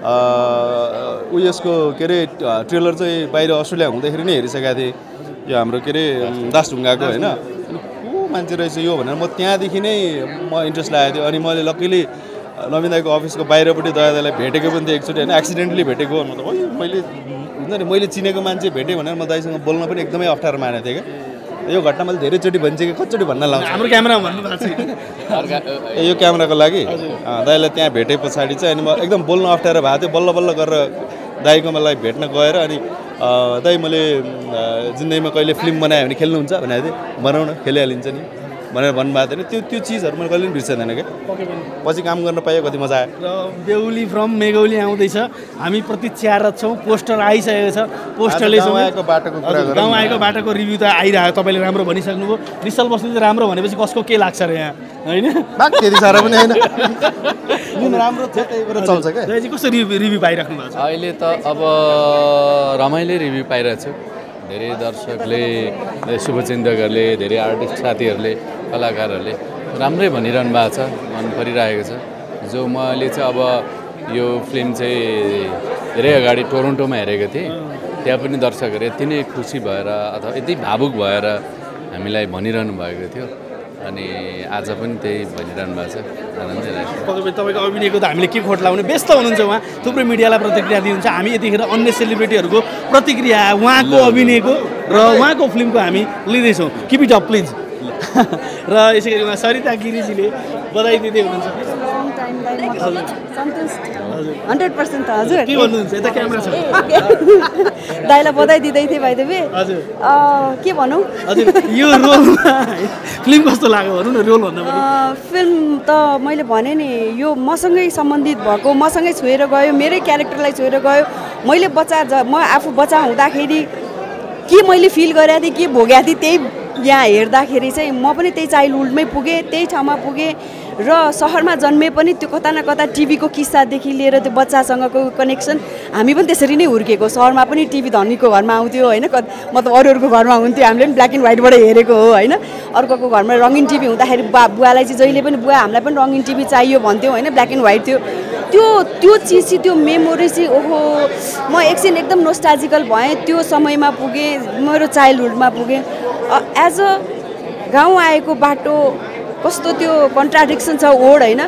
ऊ यसको के अरे ट्रेलर चाहिँ बाहिर अस्ट्रेलिया हुँदाखेरि नै हेरिसकेको थिएँ यो हाम्रो के अरे दासढुङ्गाको होइन को मान्छे रहेछ यो भनेर म त्यहाँदेखि नै म इन्ट्रेस्ट लागेको थियो अनि मैले लक्कीली नवीन दाईको अफिसको बाहिरपट्टि दया दाईलाई भेटेको पनि थिएँ एकचोटि होइन एक्सिडेन्टली भेटेको म त मैले हुन्छ नि मैले चिनेको मान्छे भेटेँ भनेर म दाईसँग बोल्न पनि एकदमै अप्ठ्यारो मानेको थिएँ क्या यो घटना मैले धेरैचोटि भनिसकेँ कतिचोटि भन्न लाउँछु हाम्रो क्यामेरामा भन्नु भएको छैन यो क्यामेराको लागि दाईलाई त्यहाँ भेटे पछाडि चाहिँ अनि म एकदम बोल्न अप्ठ्यारो भएको थियो बल्ल बल्ल गरेर दाईको मलाई भेट्न गएर अनि दाई मैले जिन्दगीमा कहिले फिल्म बनायो भने खेल्नुहुन्छ भनेको थिएँ बनाउन खेलिहालिन्छ नि भनेर भन्नुभएको थियो त्यो त्यो चिजहरू मैले कहिले पनि बिर्सँदैन क्या पछि काम गर्न पाएँ कति मजा आयो र बेहुली फ्रम मेगौली आउँदैछ हामी प्रतीक्षारत छौँ पोस्टर आइसकेको छ पोस्टरले आएको बाटोको कुरा गरेर गाउँ आएको बाटोको रिभ्यू त आइरहेको तपाईँले राम्रो भनिसक्नुभयो रिसल बस्नु चाहिँ राम्रो भनेपछि कसको के लाग्छ र यहाँ होइन बाक त्यति साह्रो पनि होइन जुन राम्रो थियो त्यही कुरा चल्छ क्या चाहिँ कस्तो रिभ्यू रिभ्यू पाइराख्नु भएको छ अहिले त अब रमाइलो रिभ्यू पाइरहेको छु धेरै दर्शकले शुभचिन्तकहरूले धेरै आर्टिस्ट साथीहरूले कलाकारहरूले राम्रै भनिरहनु भएको छ मन परिरहेको छ जो मैले चाहिँ अब यो फिल्म चाहिँ धेरै अगाडि टोरोन्टोमा हेरेको थिएँ त्यहाँ पनि दर्शकहरू यति नै खुसी भएर अथवा यति भावुक भएर हामीलाई भनिरहनु भएको थियो अनि आज पनि त्यही भनिरहनु भएको छ आनन्दै लाग्छ तपाईँको अभिनयको त हामीले के खोट लाउने व्यस्त हुनुहुन्छ उहाँ थुप्रै मिडियालाई प्रतिक्रिया दिनुहुन्छ हामी यतिखेर अन्य सेलिब्रिटीहरूको प्रतिक्रिया उहाँको अभिनयको र उहाँको फिल्मको हामी लिँदैछौँ किप इट अप प्लिज र यसै गरी उहाँ सरिता गिरिजीले बधाई दिँदै हुनुहुन्छ हन्ड्रेड पर्सेन्ट त हजुर के भन्नुहुन्छ यता क्यामेरा छ दाइलाई बधाई दिँदै थिएँ भाइ देवी हजुर के भनौँ हजुर यो रोलमा फिल्म कस्तो लाग्यो भनौँ न रोल भन्दा पनि फिल्म त मैले भने नि यो मसँगै सम्बन्धित भएको मसँगै छोएर गयो मेरै क्यारेक्टरलाई छोएर गयो मैले बच्चा म आफू बच्चा हुँदाखेरि के मैले फिल गरेको थिएँ के भोगेको थिएँ त्यही यहाँ हेर्दाखेरि चाहिँ म पनि त्यही चाइल्डहुडमै पुगेँ त्यही ठाउँमा पुगेँ र सहरमा जन्मे पनि त्यो कता न कता टिभीको किस्सादेखि लिएर त्यो बच्चासँगको कनेक्सन हामी पनि त्यसरी नै हुर्केको सहरमा पनि टिभी धनीको घरमा आउँथ्यो होइन मतलब अरू अरूको घरमा हुन्थ्यो हामीले पनि ब्ल्याक एन्ड व्हाइटबाट हेरेको हो होइन अर्कोको घरमा रङ्गिन टिभी हुँदाखेरि बा बुवालाई चाहिँ जहिले पनि बुवा हामीलाई पनि रङ्गिन टिभी चाहियो भन्थ्यो होइन ब्ल्याक एन्ड व्हाइट थियो त्यो त्यो चिज चाहिँ त्यो मेमोरी चाहिँ ओहो म एकछिन एकदम नोस्टाजिकल भएँ त्यो समयमा पुगेँ मेरो चाइल्डहुडमा पुगेँ एज अ गाउँ आएको बाटो कस्तो त्यो कन्ट्राडिक्सन छ ओड होइन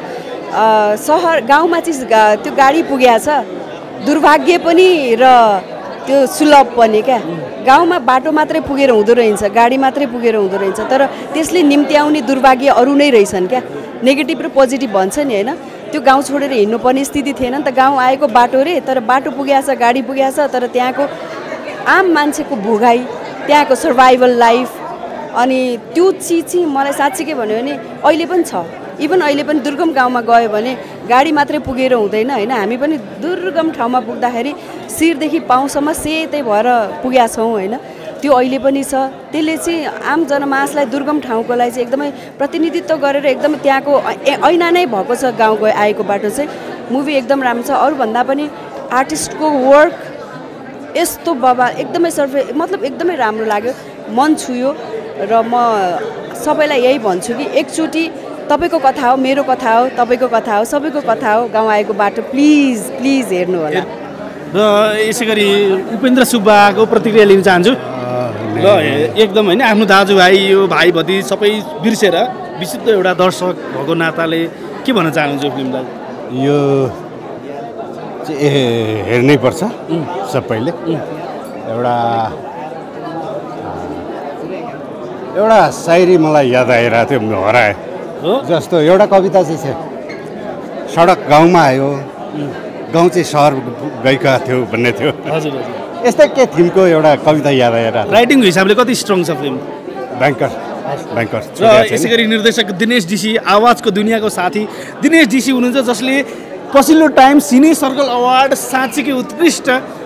सहर गाउँमा चाहिँ त्यो गाडी पुगेको छ दुर्भाग्य पनि र त्यो सुलभ पनि क्या गाउँमा बाटो मात्रै पुगेर हुँदो रहेछ गाडी मात्रै पुगेर हुँदो रहेछ तर त्यसले निम्त्याउने दुर्भाग्य अरू नै रहेछन् क्या नेगेटिभ र पोजिटिभ भन्छ नि होइन त्यो गाउँ छोडेर हिँड्नुपर्ने स्थिति थिएन नि त गाउँ आएको बाटो रे तर बाटो पुगेको छ गाडी पुगेको छ तर त्यहाँको आम मान्छेको भोगाई त्यहाँको सर्भाइभल लाइफ अनि त्यो चिज चाहिँ मलाई साँच्चीकै भन्यो भने अहिले पनि छ इभन अहिले पनि दुर्गम गाउँमा गयो भने गाडी मात्रै पुगेर हुँदैन होइन हामी पनि दुर्गम ठाउँमा पुग्दाखेरि शिरदेखि पाउसम्म सेतै भएर पुगेका छौँ होइन त्यो अहिले पनि छ त्यसले चाहिँ आम जनमानसलाई दुर्गम ठाउँको लागि चाहिँ एकदमै प्रतिनिधित्व गरेर एकदमै त्यहाँको ऐना नै भएको छ गाउँ गए आएको बाटो चाहिँ मुभी एकदम राम्रो छ अरूभन्दा पनि आर्टिस्टको वर्क यस्तो बाबा एकदमै सर्फे मतलब एकदमै राम्रो लाग्यो मन छुयो र म सबैलाई यही भन्छु कि एकचोटि तपाईँको कथा हो मेरो कथा हो तपाईँको कथा हो सबैको कथा हो गाउँ आएको बाटो प्लिज प्लिज हेर्नु होला र यसै गरी उपेन्द्र सुब्बाको प्रतिक्रिया लिन चाहन्छु ल एकदम होइन आफ्नो दाजुभाइ यो भाइ भति सबै बिर्सेर विशुद्ध एउटा दर्शक भएको नाताले के भन्न चाहनुहुन्छ फिल्मलाई यो हेर्नै पर्छ सबैले एउटा एउटा सायरी मलाई याद आइरहेको थियो हरायो जस्तो एउटा कविता चाहिँ छ सडक गाउँमा आयो गाउँ चाहिँ सहर गएका थियो भन्ने थियो हजुर यस्तै के थिमको एउटा कविता याद आएर राइटिङको हिसाबले कति स्ट्रङ छ फिल्म ब्याङ्कर ब्याङ्कर र यसै गरी निर्देशक दिनेश डीसी आवाजको दुनियाँको साथी दिनेश डीसी हुनुहुन्छ जसले पछिल्लो टाइम सिने सर्कल अवार्ड साँच्चीकै उत्कृष्ट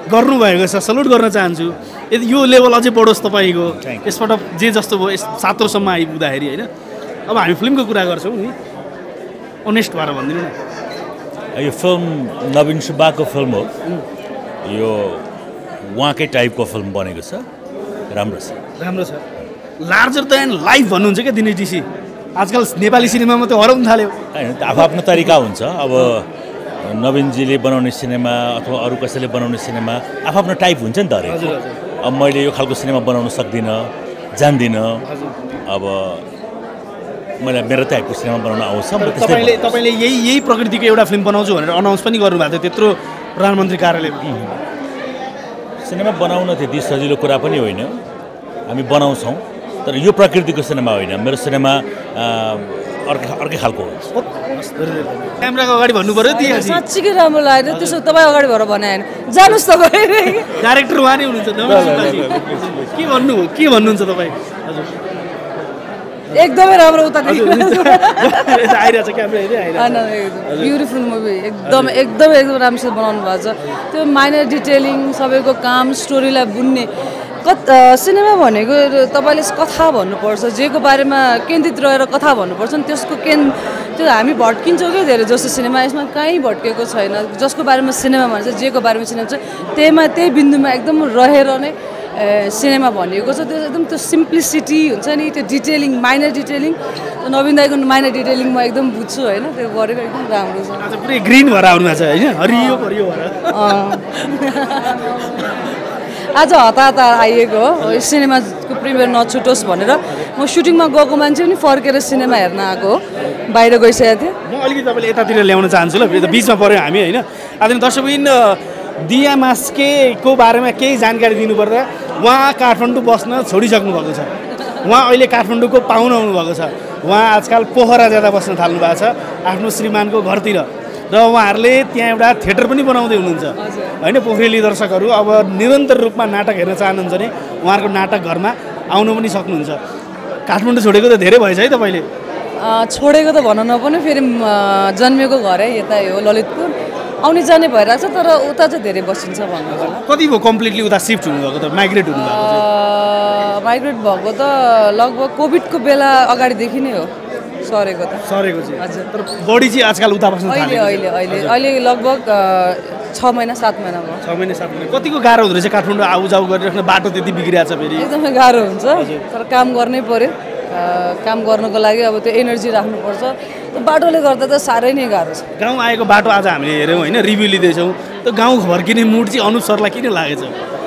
गर्नुभएको छ, सल्युट गर्न चाहन्छु। यदि यो लेभल अझै बढोस् तपाईँको, यसबाट जे जस्तो भयो यस सातौँसम्म आइपुग्दाखेरि होइन। अब हामी फिल्मको कुरा गर्छौँ नि, अनेस्ट भएर भनिदिनु न। यो फिल्म नवीन सुब्बाको फिल्म हो, यो उहाँकै टाइपको फिल्म बनेको छ, राम्रो छ राम्रो छ। लार्जर देन लाइफ भन्नुहुन्छ क्या दिनेश ऋषि, आजकल नेपाली सिनेमामा त हराउनु थाल्यो। होइन, आफ्नो आफ्नो तरिका हुन्छ। अब नवीनजीले बनाउने सिनेमा अथवा अरू कसैले बनाउने सिनेमा आफ्नो टाइप हुन्छ नि त हरेक। अब मैले यो खालको सिनेमा बनाउन सक्दिनँ, जान्दिनँ। अब मलाई मेरो टाइपको सिनेमा बनाउन आउँछ। तपाईँले तपाईँले यही यही प्रकृतिको एउटा फिल्म बनाउँछु भनेर अनाउन्स पनि गर्नुभएको थियो त्यत्रो प्रधानमन्त्री कार्यालयमा। सिनेमा बनाउन त्यति सजिलो कुरा पनि होइन, हामी बनाउँछौँ, तर यो प्रकृतिको सिनेमा होइन। मेरो सिनेमा अर्कै अर्कै खालको हुन्छ। क्यामेराको अगाडि भन्नु पऱ्यो ती साँच्चीकै राम्रो लागेन, त्यसो तपाईँ अगाडि भएर भने होइन, जानुहोस् तपाईँ। डाइरेक्टर उहाँ नै हुनुहुन्छ, के भन्नु के भन्नुहुन्छ तपाईँ? हजुर एकदमै राम्रो उता आइरहेछ क्यामेरा, ब्युटिफुल मुभी, एकदमै एकदमै एकदम राम्रोसित बनाउनु भएको छ। त्यो माइनर डिटेलिङ, सबैको काम, स्टोरीलाई बुन्ने कत सिनेमा भनेको तपाईँले कथा भन्नुपर्छ, जेको बारेमा केन्द्रित रहेर कथा भन्नुपर्छ नि, त्यसको केन् त्यो हामी भट्किन्छौँ क्या धेरै जस्तो सिनेमा। यसमा कहीँ भट्केको छैन, जसको बारेमा सिनेमा भन्छ, जेको बारेमा सिनेमा छ त्यहीमा त्यही बिन्दुमा एकदम रहेर नै सिनेमा भनिएको छ। त्यो एकदम त्यो सिम्प्लिसिटी हुन्छ नि, त्यो डिटेलिङ, माइनर डिटेलिङ, नवीन दाईको माइनर डिटेलिङ म एकदम बुझ्छु होइन, त्यो गरेको एकदम राम्रो छ। आज पुरै ग्रिन भएर आउनु भएको छ होइन, हरियो हरियो भएर। आज हतार हतार आइएको हो, सिनेमाको प्रिमियर नछुटोस् भनेर म सुटिङमा गएको मान्छे पनि फर्केर सिनेमा हेर्न आएको हो, बाहिर गइसकेको थिएँ। म अलिकति तपाईँले यतातिर ल्याउन चाहन्छु ल, बिचमा पऱ्यो हामी होइन। आदरणीय दर्शकबिन, दिया मास्केको बारेमा केही जानकारी दिनुपर्दा उहाँ काठमाडौँ बस्न छोडिसक्नु भएको छ। उहाँ अहिले काठमाडौँको पाहुना आउनुभएको छ। उहाँ आजकल पोखरा जाँदा बस्न थाल्नु भएको छ आफ्नो श्रीमानको घरतिर, र उहाँहरूले त्यहाँ एउटा थिएटर पनि बनाउँदै हुनुहुन्छ होइन। पोखरेली दर्शकहरू अब निरन्तर रूपमा नाटक हेर्न चाहनुहुन्छ भने उहाँहरूको नाटक घरमा आउनु पनि सक्नुहुन्छ। काठमाडौँ छोडेको त धेरै भएछ है तपाईँले? छोडेको त भन्न नपर्ने, फेरि जन्मेको घरै यता हो ललितपुर, आउने जाने भइरहेको छ, तर उता चाहिँ धेरै बसिन्छ भन्नु होला। कति भयो कम्प्लिटली उता सिफ्ट हुनुभएको त, माइग्रेट हुनुभएको? माइग्रेट भएको त लगभग कोभिडको बेला अगाडिदेखि नै हो सरेको त। सरेको चाहिँ हजुर, तर बढी चाहिँ आजकल उता बस्न थालेको? अहिले अहिले अहिले अहिले लगभग छ महिना सात महिना भयो। छ महिना सात महिना। कतिको गाह्रो हुँदो रहेछ काठमाडौँ आउजाउ गरिराख्न, बाटो त्यति बिग्रिएको छ फेरि? एकदमै गाह्रो हुन्छ, तर काम गर्नै पर्यो। काम गर्नको लागि अब त्यो एनर्जी राख्नुपर्छ, बाटोले गर्दा त साह्रै नै गाह्रो छ। गाउँ आएको बाटो आज हामीले हेऱ्यौँ होइन, रिभ्यू लिँदैछौँ, त्यो गाउँ फर्किने मुड चाहिँ अनुप सरलाई किन लागेछ?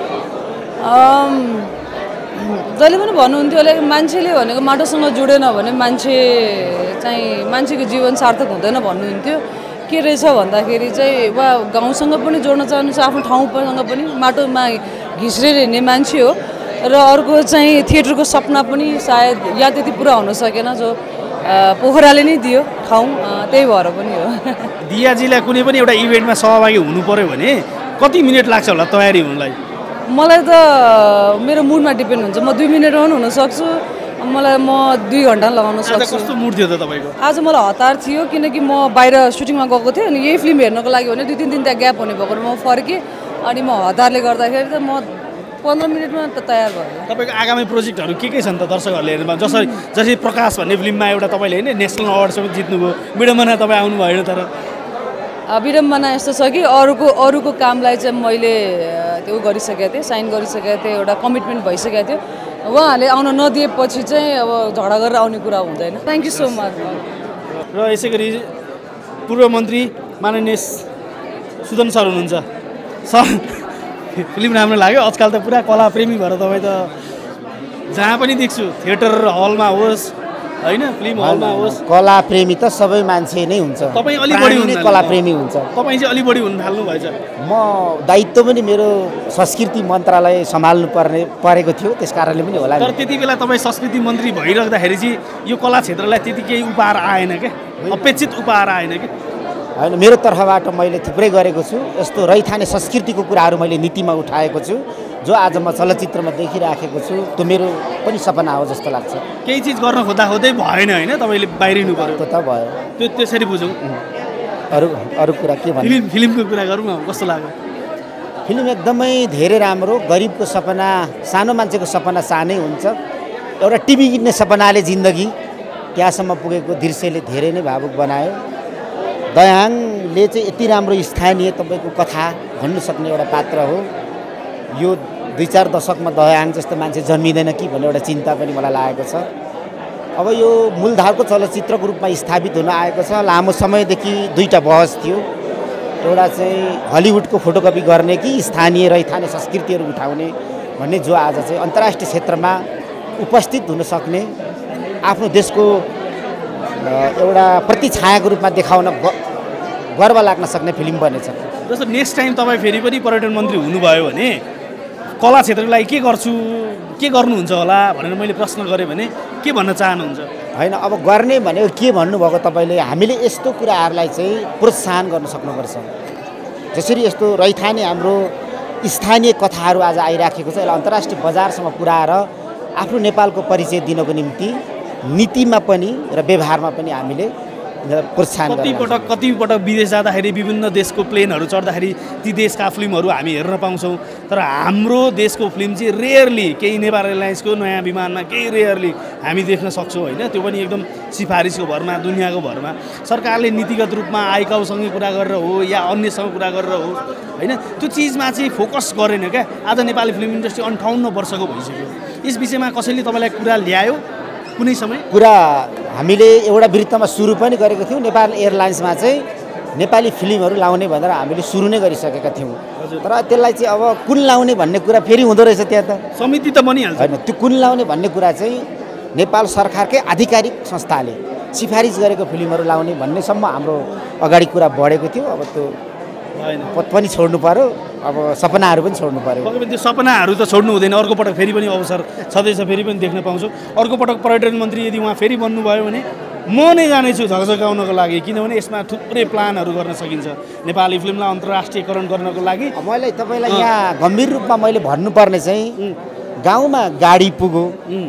जहिले पनि भन्नुहुन्थ्यो होला मान्छेले भनेको माटोसँग जोडेन भने मान्छे चाहिँ मान्छेको जीवन सार्थक हुँदैन भन्नुहुन्थ्यो। के रहेछ भन्दाखेरि चाहिँ वा गाउँसँग पनि जोड्न चाहनुहुन्छ, आफ्नो ठाउँसँग पनि, माटोमा घिस्रेर हिँड्ने मान्छे हो, र अर्को चाहिँ थिएटरको सपना पनि सायद या त्यति पुरा हुन सकेन, जो पोखराले नै दियो ठाउँ, त्यही भएर पनि हो। दियाजीलाई कुनै पनि एउटा इभेन्टमा सहभागी हुनु पर्यो भने कति मिनट लाग्छ होला तयारी हुनलाई? मलाई त मेरो मुडमा डिपेन्ड हुन्छ, म दुई मिनटमा पनि हुन सक्छु, मलाई म दुई घन्टा लगाउन सक्छु। कस्तो मुड थियो त तपाईँको? आज मलाई हतार थियो, किनकि म बाहिर सुटिङमा गएको थिएँ, अनि यही फिल्म हेर्नको लागि भने दुई तिन दिन त्यहाँ ग्याप हुने भएको, म फर्केँ, अनि म हतारले गर्दाखेरि त म पन्ध्र मिनटमा त तयार भयो। तपाईँको आगामी प्रोजेक्टहरू के के छन् त दर्शकहरूले हेर्नुमा? जसरी जसरी प्रकाश भन्ने फिल्ममा एउटा तपाईँले होइन नेसनल अवार्डसम्म जित्नुभयो, विडम्बना तपाईँ आउनु भएन, तर विडम्बना यस्तो छ कि अरूको अरूको कामलाई चाहिँ मैले त्यो गरिसकेको थिएँ, साइन गरिसकेको थिएँ, एउटा कमिटमेन्ट भइसकेको थियो, उहाँहरूले आउन नदिएपछि चाहिँ अब झगडा गरेर आउने कुरा हुँदैन। Thank you so much. र यसै गरी पूर्व मन्त्री माननीय सुदन सर हुनुहुन्छ। सर, फिल्म राम्रो लाग्यो? आजकल त पुरा कला प्रेमी भएर तपाईँ त जहाँ पनि देख्छु, थिएटर हलमा होस् होइन, फिल्म हलमा होस्, कला प्रेमी त सबै मान्छे नै हुन्छ। तपाईँ अलि बढी हुनु कला प्रेमी हुन्छ। तपाईँ चाहिँ अलि बढी हुन थाल्नु भएछ। म दायित्व पनि मेरो संस्कृति मन्त्रालय सम्हाल्नु पर्ने परेको थियो, त्यस कारणले पनि होला। तर त्यति बेला तपाईँ संस्कृति मन्त्री भइराख्दाखेरि चाहिँ यो कला क्षेत्रलाई त्यति केही उपहार आएन क्या, अपेक्षित उपहार आएन कि? होइन, मेरो तर्फबाट मैले थुप्रै गरेको छु। यस्तो रैथाने संस्कृतिको कुराहरू मैले नीतिमा उठाएको छु, जो आज म चलचित्रमा देखिराखेको छु। त्यो मेरो पनि सपना हो जस्तो लाग्छ। केही चिज गर्न खोज्दा खोज्दै भएन होइन, तपाईँले बाहिरिनु पर्यो। त्यो त भयो, त्यो त्यसरी बुझौँ। अरू अरू कुरा के भन्नु? फिल्म फिल्मको कुरा गरौँ न, कस्तो लाग्यो? फिल्म एकदमै धेरै राम्रो। गरिबको सपना, सानो मान्छेको सपना सानै हुन्छ। एउटा टिभी किन्ने सपनाले जिन्दगी त्यहाँसम्म पुगेको दृश्यले धेरै नै भावुक बनायो। दयाङले चाहिँ यति राम्रो स्थानीय तपाईँको कथा भन्नु सक्ने एउटा पात्र हो। यो दुई चार दशकमा दयाङ जस्तो मान्छे जन्मिँदैन कि भन्ने एउटा चिन्ता पनि मलाई लागेको छ। अब यो मूलधारको चलचित्रको रूपमा स्थापित हुन आएको छ। लामो समयदेखि दुईवटा बहस थियो, एउटा चाहिँ हलिउडको फोटोकपी गर्ने कि स्थानीय रैथाने संस्कृतिहरू उठाउने भन्ने, जो आज चाहिँ अन्तर्राष्ट्रिय क्षेत्रमा उपस्थित हुन सक्ने, आफ्नो देशको एउटा प्रतिछायाको रूपमा देखाउन गर्व लाग्न सक्ने फिल्म बनेछ। जस्तो नेक्स्ट टाइम तपाईँ फेरि पनि पर्यटन मन्त्री हुनुभयो भने कला क्षेत्रको लागि के गर्छु, के गर्नुहुन्छ होला भनेर मैले प्रश्न गरेँ भने के भन्न चाहनुहुन्छ? होइन, अब गर्ने भनेको के भन्नुभएको तपाईँले, हामीले यस्तो कुराहरूलाई चाहिँ प्रोत्साहन गर्न सक्नुपर्छ। जसरी यस्तो रैथाने हाम्रो स्थानीय कथाहरू आज आइराखेको छ, यसलाई अन्तर्राष्ट्रिय बजारसम्म पुर्याएर आफ्नो नेपालको परिचय दिनको निम्ति नीतिमा पनि र व्यवहारमा पनि हामीले प्रोत्साहन कतिपटक कतिपटक विदेश जाँदाखेरि विभिन्न देशको प्लेनहरू चढ्दाखेरि ती देशका फिल्महरू हामी हेर्न पाउँछौँ, तर हाम्रो देशको फिल्म चाहिँ रेयरली, केही नेपाल एयरलाइन्सको नयाँ विमानमा केही रेयरली हामी देख्न सक्छौँ होइन। त्यो पनि एकदम सिफारिसको भरमा, दुनियाँको भरमा। सरकारले नीतिगत रूपमा आइकाउसँगै कुरा गरेर हो या अन्यसँग कुरा गरेर हो होइन, त्यो चिजमा चाहिँ फोकस गरेन क्या। आज नेपाली फिल्म इन्डस्ट्री अन्ठाउन्न वर्षको भइसक्यो। यस विषयमा कसैले तपाईँलाई कुरा ल्यायो कुनै समय? कुरा हामीले एउटा वृत्तमा सुरु पनि गरेको थियौँ। नेपाल एयरलाइन्समा चाहिँ नेपाली फिल्महरू लाउने भनेर हामीले सुरु नै गरिसकेका थियौँ। तर त्यसलाई चाहिँ अब कुन लाउने भन्ने कुरा फेरि हुँदो रहेछ। त्यहाँ त समिति त बनिहाल्छ होइन, त्यो कुन लाउने भन्ने कुरा चाहिँ नेपाल सरकारकै आधिकारिक संस्थाले सिफारिस गरेको फिल्महरू लाउने भन्नेसम्म हाम्रो अगाडि कुरा बढेको थियो। अब त्यो पद पनि छोड्नु पर्यो, अब सपनाहरू पनि छोड्नु पर्यो। त्यो सपनाहरू त छोड्नु हुँदैन, अर्को पटक फेरि पनि अवसर छँदैछ, फेरि पनि देख्न पाउँछु। अर्को पटक पर्यटन मन्त्री यदि उहाँ फेरि बन्नुभयो भने म नै जानेछु झकझकाउनको लागि, किनभने यसमा थुप्रै प्लानहरू गर्न सकिन्छ नेपाली फिल्मलाई अन्तर्राष्ट्रियकरण गर्नको लागि। मैले तपाईँलाई यहाँ गम्भीर रूपमा मैले भन्नुपर्ने चाहिँ गाउँमा गाडी पुगो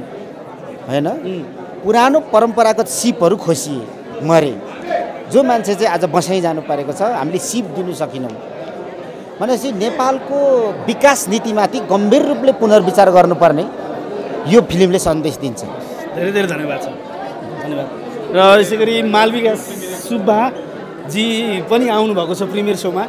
होइन, पुरानो परम्परागत सिपहरू खोसिए, मरे, जो मान्छे चाहिँ आज बसाइ जानु परेको छ, हामीले सिप दिनु सकेनौँ भनेपछि नेपालको विकास नीतिमाथि गम्भीर रूपले पुनर्विचार गर्नुपर्ने यो फिल्मले सन्देश दिन्छ। धेरै धेरै धन्यवाद छ। धन्यवाद। र यसै गरी मालविका सुब्बाजी पनि आउनुभएको छ प्रिमियर सोमा।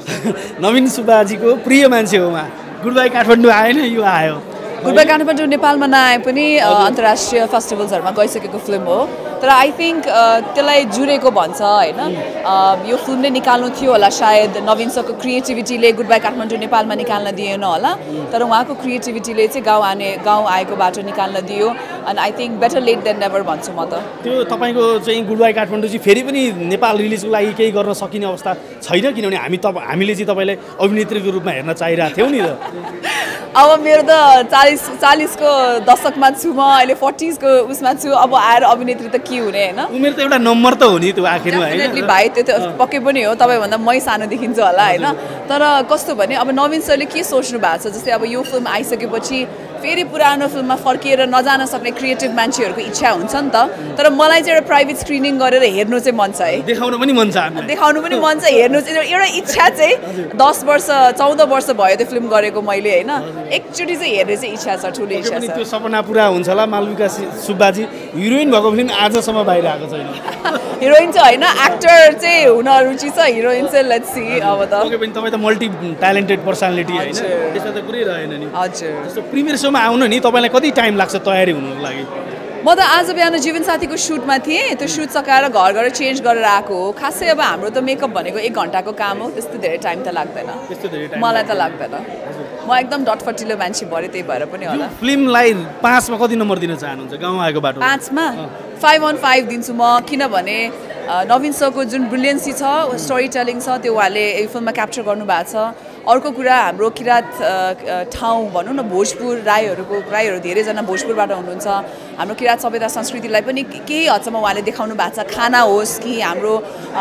नवीन सुब्बाजीको प्रिय मान्छे हो उहाँ। गुड बाई काठमाडौँ आएन, यो आयो। गुड बाई काठमाडौँ नेपालमा नआए पनि अन्तर्राष्ट्रिय फेस्टिभल्सहरूमा गइसकेको फिल्म हो। तर आई थिङ्क त्यसलाई जुरेको भन्छ होइन। यो फिल्मले निकाल्नु थियो होला सायद, नवीन सरको क्रिएटिभिटीले गुड बाई काठमाडौँ नेपालमा निकाल्न दिएन होला, तर उहाँको क्रिएटिभिटीले चाहिँ गाउँ आने गाउँ आएको बाटो निकाल्न दियो। अनि I think better late than never भन्छु म त। त्यो तपाईँको चाहिँ गुड बाई काठमाडौँ चाहिँ फेरि पनि नेपाल रिलिजको लागि केही गर्न सकिने अवस्था छैन, किनभने हामी त हामीले चाहिँ तपाईँलाई अभिनेत्रीको रूपमा हेर्न चाहिरहेको थियौँ नि त। अब मेरो त चालिस चालिसको दशकमा छु म, अहिले फोर्टिजको उसमा छु। अब आएर अभिनेत्री त के हुने होइन, उमेर त एउटा नम्बर त हो नि त्यो आखिरमा होइन। भाइ त्यो त पक्कै पनि हो, तपाईँभन्दा मै सानो देखिन्छ होला होइन। तर कस्तो भने अब नवीन सरले के सोच्नु भएको छ, जस्तै अब यो फिल्म आइसकेपछि फेरि पुरानो फिल्ममा फर्किएर नजान सक्ने क्रिएटिभ मान्छेहरूको इच्छा हुन्छ नि त। तर मलाई चाहिँ एउटा प्राइभेट स्क्रिनिङ गरेर हेर्नु चाहिँ मन छ है, देखाउनु पनि मन छ, देखाउनु पनि मन छ, हेर्नु चाहिँ एउटा इच्छा चाहिँ। दस वर्ष चौध वर्ष भयो त्यो फिल्म गरेको मैले होइन, एकचोटि चाहिँ हेर्ने चाहिँ इच्छा छ, ठुलो इच्छा छ। त्यो सपना पुरा हुन्छ होला। मालविका सुब्बाजी हिरोइन भएको फिल्म आजसम्म बाहिर आएको छैन। हिरोइन चाहिँ होइन, एक्टर चाहिँ हुन रुचि छ, हिरोइन चाहिँ लेट्स सी। अब त तपाईँ त मल्टी ट्यालेन्टेड पर्सनालिटी होइन, त्यसमा त कुरै रहेन नि। हजुर, जस्तो प्रिमियर सोमा आउनु नि तपाईँलाई कति टाइम लाग्छ तयारी हुनुको लागि? म त आज बिहान जीवन साथीको सुटमा थिएँ, त्यो सुट सकाएर घर गएर चेन्ज गरेर आएको हो। खासै अब हाम्रो त मेकअप भनेको एक घन्टाको काम हो, त्यस्तो धेरै टाइम त लाग्दैन, मलाई त लाग्दैन। म एकदम डटफटिलो मान्छे भरे, त्यही भएर पनि होला। फिल्मलाई पाँचमा कति नम्बर दिन चाहनुहुन्छ गाउँ आएको बाटो? पाँचमा फाइभ अन फाइभ दिन्छु म, किनभने नवीन सरको जुन ब्रिलियन्सी छ, स्टोरी टेलिङ छ, त्यो उहाँले यो फिल्ममा क्याप्चर गर्नुभएको छ। अर्को कुरा, हाम्रो किराँत ठाउँ भनौँ न, भोजपुर राईहरूको राईहरू धेरैजना भोजपुरबाट हुनुहुन्छ। हाम्रो किराँत सभ्यता संस्कृतिलाई पनि केही हदसम्म उहाँले देखाउनु भएको छ। खाना होस् कि हाम्रो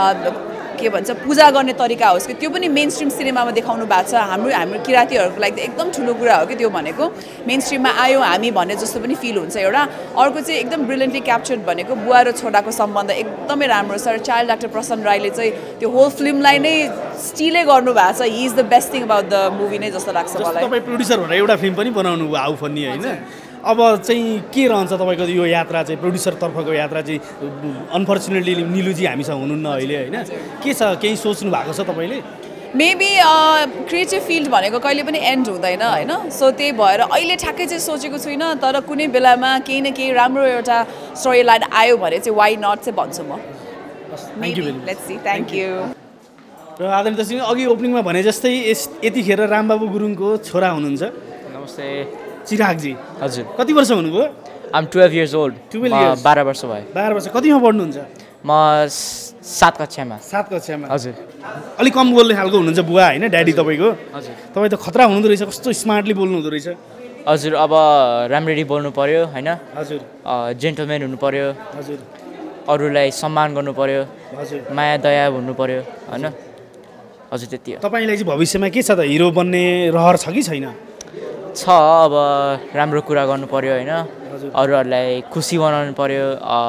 के भन्छ पूजा गर्ने तरिका होस् कि, त्यो पनि मेन स्ट्रिम सिनेमामा देखाउनु भएको छ। हाम्रो हाम्रो किराँतीहरूको लागि त एकदम ठुलो कुरा हो कि त्यो भनेको। मेन स्ट्रिममा आयो हामी भन्ने जस्तो पनि फिल हुन्छ एउटा। अर्को चाहिँ एकदम ब्रिलियन्टली क्याप्चर्ड भनेको बुवा र छोराको सम्बन्ध एकदमै राम्रो छ। चाइल्ड एक्टर प्रसन्न राईले चाहिँ त्यो होल फिल्मलाई नै स्टिलै गर्नुभएको छ he is the best thing about the movie नै जस्तो लाग्छ मलाई तपाईँ प्रोड्युसर भएर एउटा फिल्म पनि बनाउनु भयो हाउ फन्नी होइन अब चाहिँ के रहन्छ तपाईँको यो यात्रा चाहिँ प्रोड्युसरतर्फको यात्रा चाहिँ अनफर्चुनेटली निलुजी हामीसँग हुनुहुन्न अहिले होइन के छ केही सोच्नु भएको छ तपाईँले मेबी क्रिएटिभ फिल्ड भनेको कहिले पनि एन्ड हुँदैन होइन सो त्यही भएर अहिले ठ्याक्कै चाहिँ सोचेको छुइनँ तर कुनै बेलामा केही न केही राम्रो एउटा स्टोरी लाइन आयो भने चाहिँ वाइ नट चाहिँ भन्छु म लेट्स सी थ्याङ्क यू र आदरणीय सिंह अघि ओपनिङमा भने जस्तै यस यतिखेर रामबाबु गुरुङको छोरा हुनुहुन्छ नमस्ते चिरागजी हजुर कति वर्ष हुनुभयो आम टुवेल्भ इयर्स ओल्ड बाह्र वर्ष भयो बाह्र वर्ष कतिमा पढ्नुहुन्छ म सात कक्षामा सात कक्षामा हजुर अलिक कम बोल्ने खालको हुनुहुन्छ बुवा होइन ड्याडी तपाईँको हजुर तपाईँ त खतरा हुनुहुँदो रहेछ कस्तो स्मार्टली बोल्नु हुँदो रहेछ हजुर अब राम्ररी बोल्नु पर्यो होइन हजुर जेन्टलम्यान हुनु पर्यो हजुर अरूलाई सम्मान गर्नु पर्यो हजुर माया दया हुनु पर्यो होइन हजुर त्यति हो तपाईँलाई चाहिँ भविष्यमा के छ त हिरो बन्ने रहर छ कि छैन छ अब राम्रो कुरा गर्नु पर्यो होइन अरूहरूलाई खुसी बनाउनु पर्यो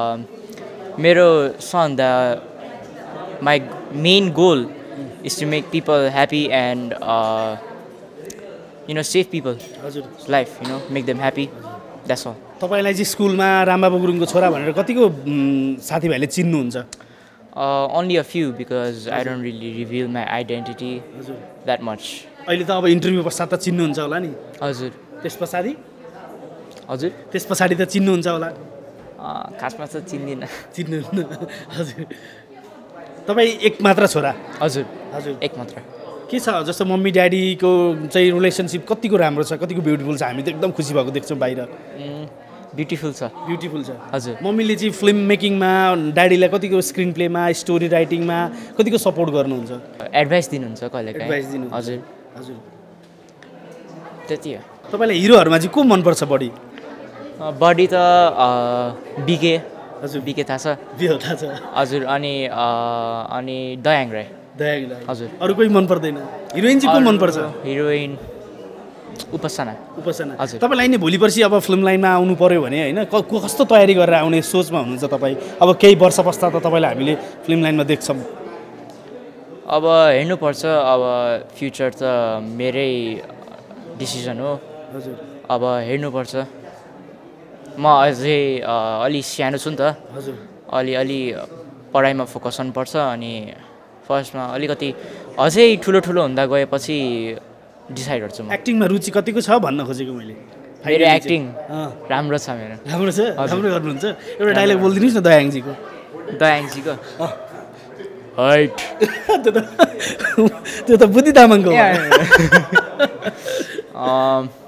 मेरो सबभन्दा my main goal is to make people happy and you know save people life you know make them happy that's all तपाईँलाई चाहिँ स्कुलमा रामबाबु गुरुङको छोरा भनेर कतिको साथीभाइले चिन्नुहुन्छ only a few because I don't really reveal my identity that much अहिले त अब इन्टरभ्यू पश्चात त चिन्नुहुन्छ होला नि हजुर त्यस पछाडि हजुर त्यस पछाडि त चिन्नुहुन्छ होला खासमा त चिन्दिनँ चिन्नुहुन्न हजुर तपाईँ एक मात्र छोरा हजुर हजुर एक मात्र के छ जस्तो मम्मी ड्याडीको चाहिँ रिलेसनसिप कतिको राम्रो छ कतिको ब्युटिफुल छ हामी त एकदम खुसी भएको देख्छौँ बाहिर ब्युटिफुल छ ब्युटिफुल छ हजुर मम्मीले चाहिँ फिल्म मेकिङमा ड्याडीलाई कतिको स्क्रिन प्लेमा स्टोरी राइटिङमा कतिको सपोर्ट गर्नुहुन्छ एडभाइस दिनुहुन्छ कहिले एडभाइस दिनु हजुर हजुर त्यति हो तपाईँलाई हिरोहरूमा चाहिँ को मनपर्छ बढी बढी त बिके हजुर बिके थाहा छ बिहे थाहा छ हजुर अनि अनि दयाङ राई दयाङ राई हजुर अरू कोही मन पर्दैन हिरोइन चाहिँ को मनपर्छ हिरोइन उपासना उपासना हजुर तपाईँलाई नै भोलि पर्सि अब फिल्म लाइनमा आउनु पर्यो भने होइन कस्तो तयारी गरेर आउने सोचमा हुनुहुन्छ तपाईँ अब केही वर्ष पश्चात त तपाईँलाई हामीले फिल्म लाइनमा देख्छौँ अब हेर्नुपर्छ अब फ्युचर त मेरै डिसिजन हो हजुर अब हेर्नुपर्छ म अझै अलि सानो छु नि त हजुर अलि अलि पढाइमा फोकस गर्नुपर्छ अनि फर्स्टमा अलिकति अझै ठुलो ठुलो हुँदा गएपछि डिसाइड गर्छु म एक्टिङमा रुचि कतिको छ भन्न खोजेको मैले मेरो एक्टिङ राम्रो छ मेरो राम्रो छ राम्रो गर्नुहुन्छ एउटा डायलग बोलिदिनुहोस् न दयाङजीको दयाङजीको हाइट त्यो त बुद्धि तामाङको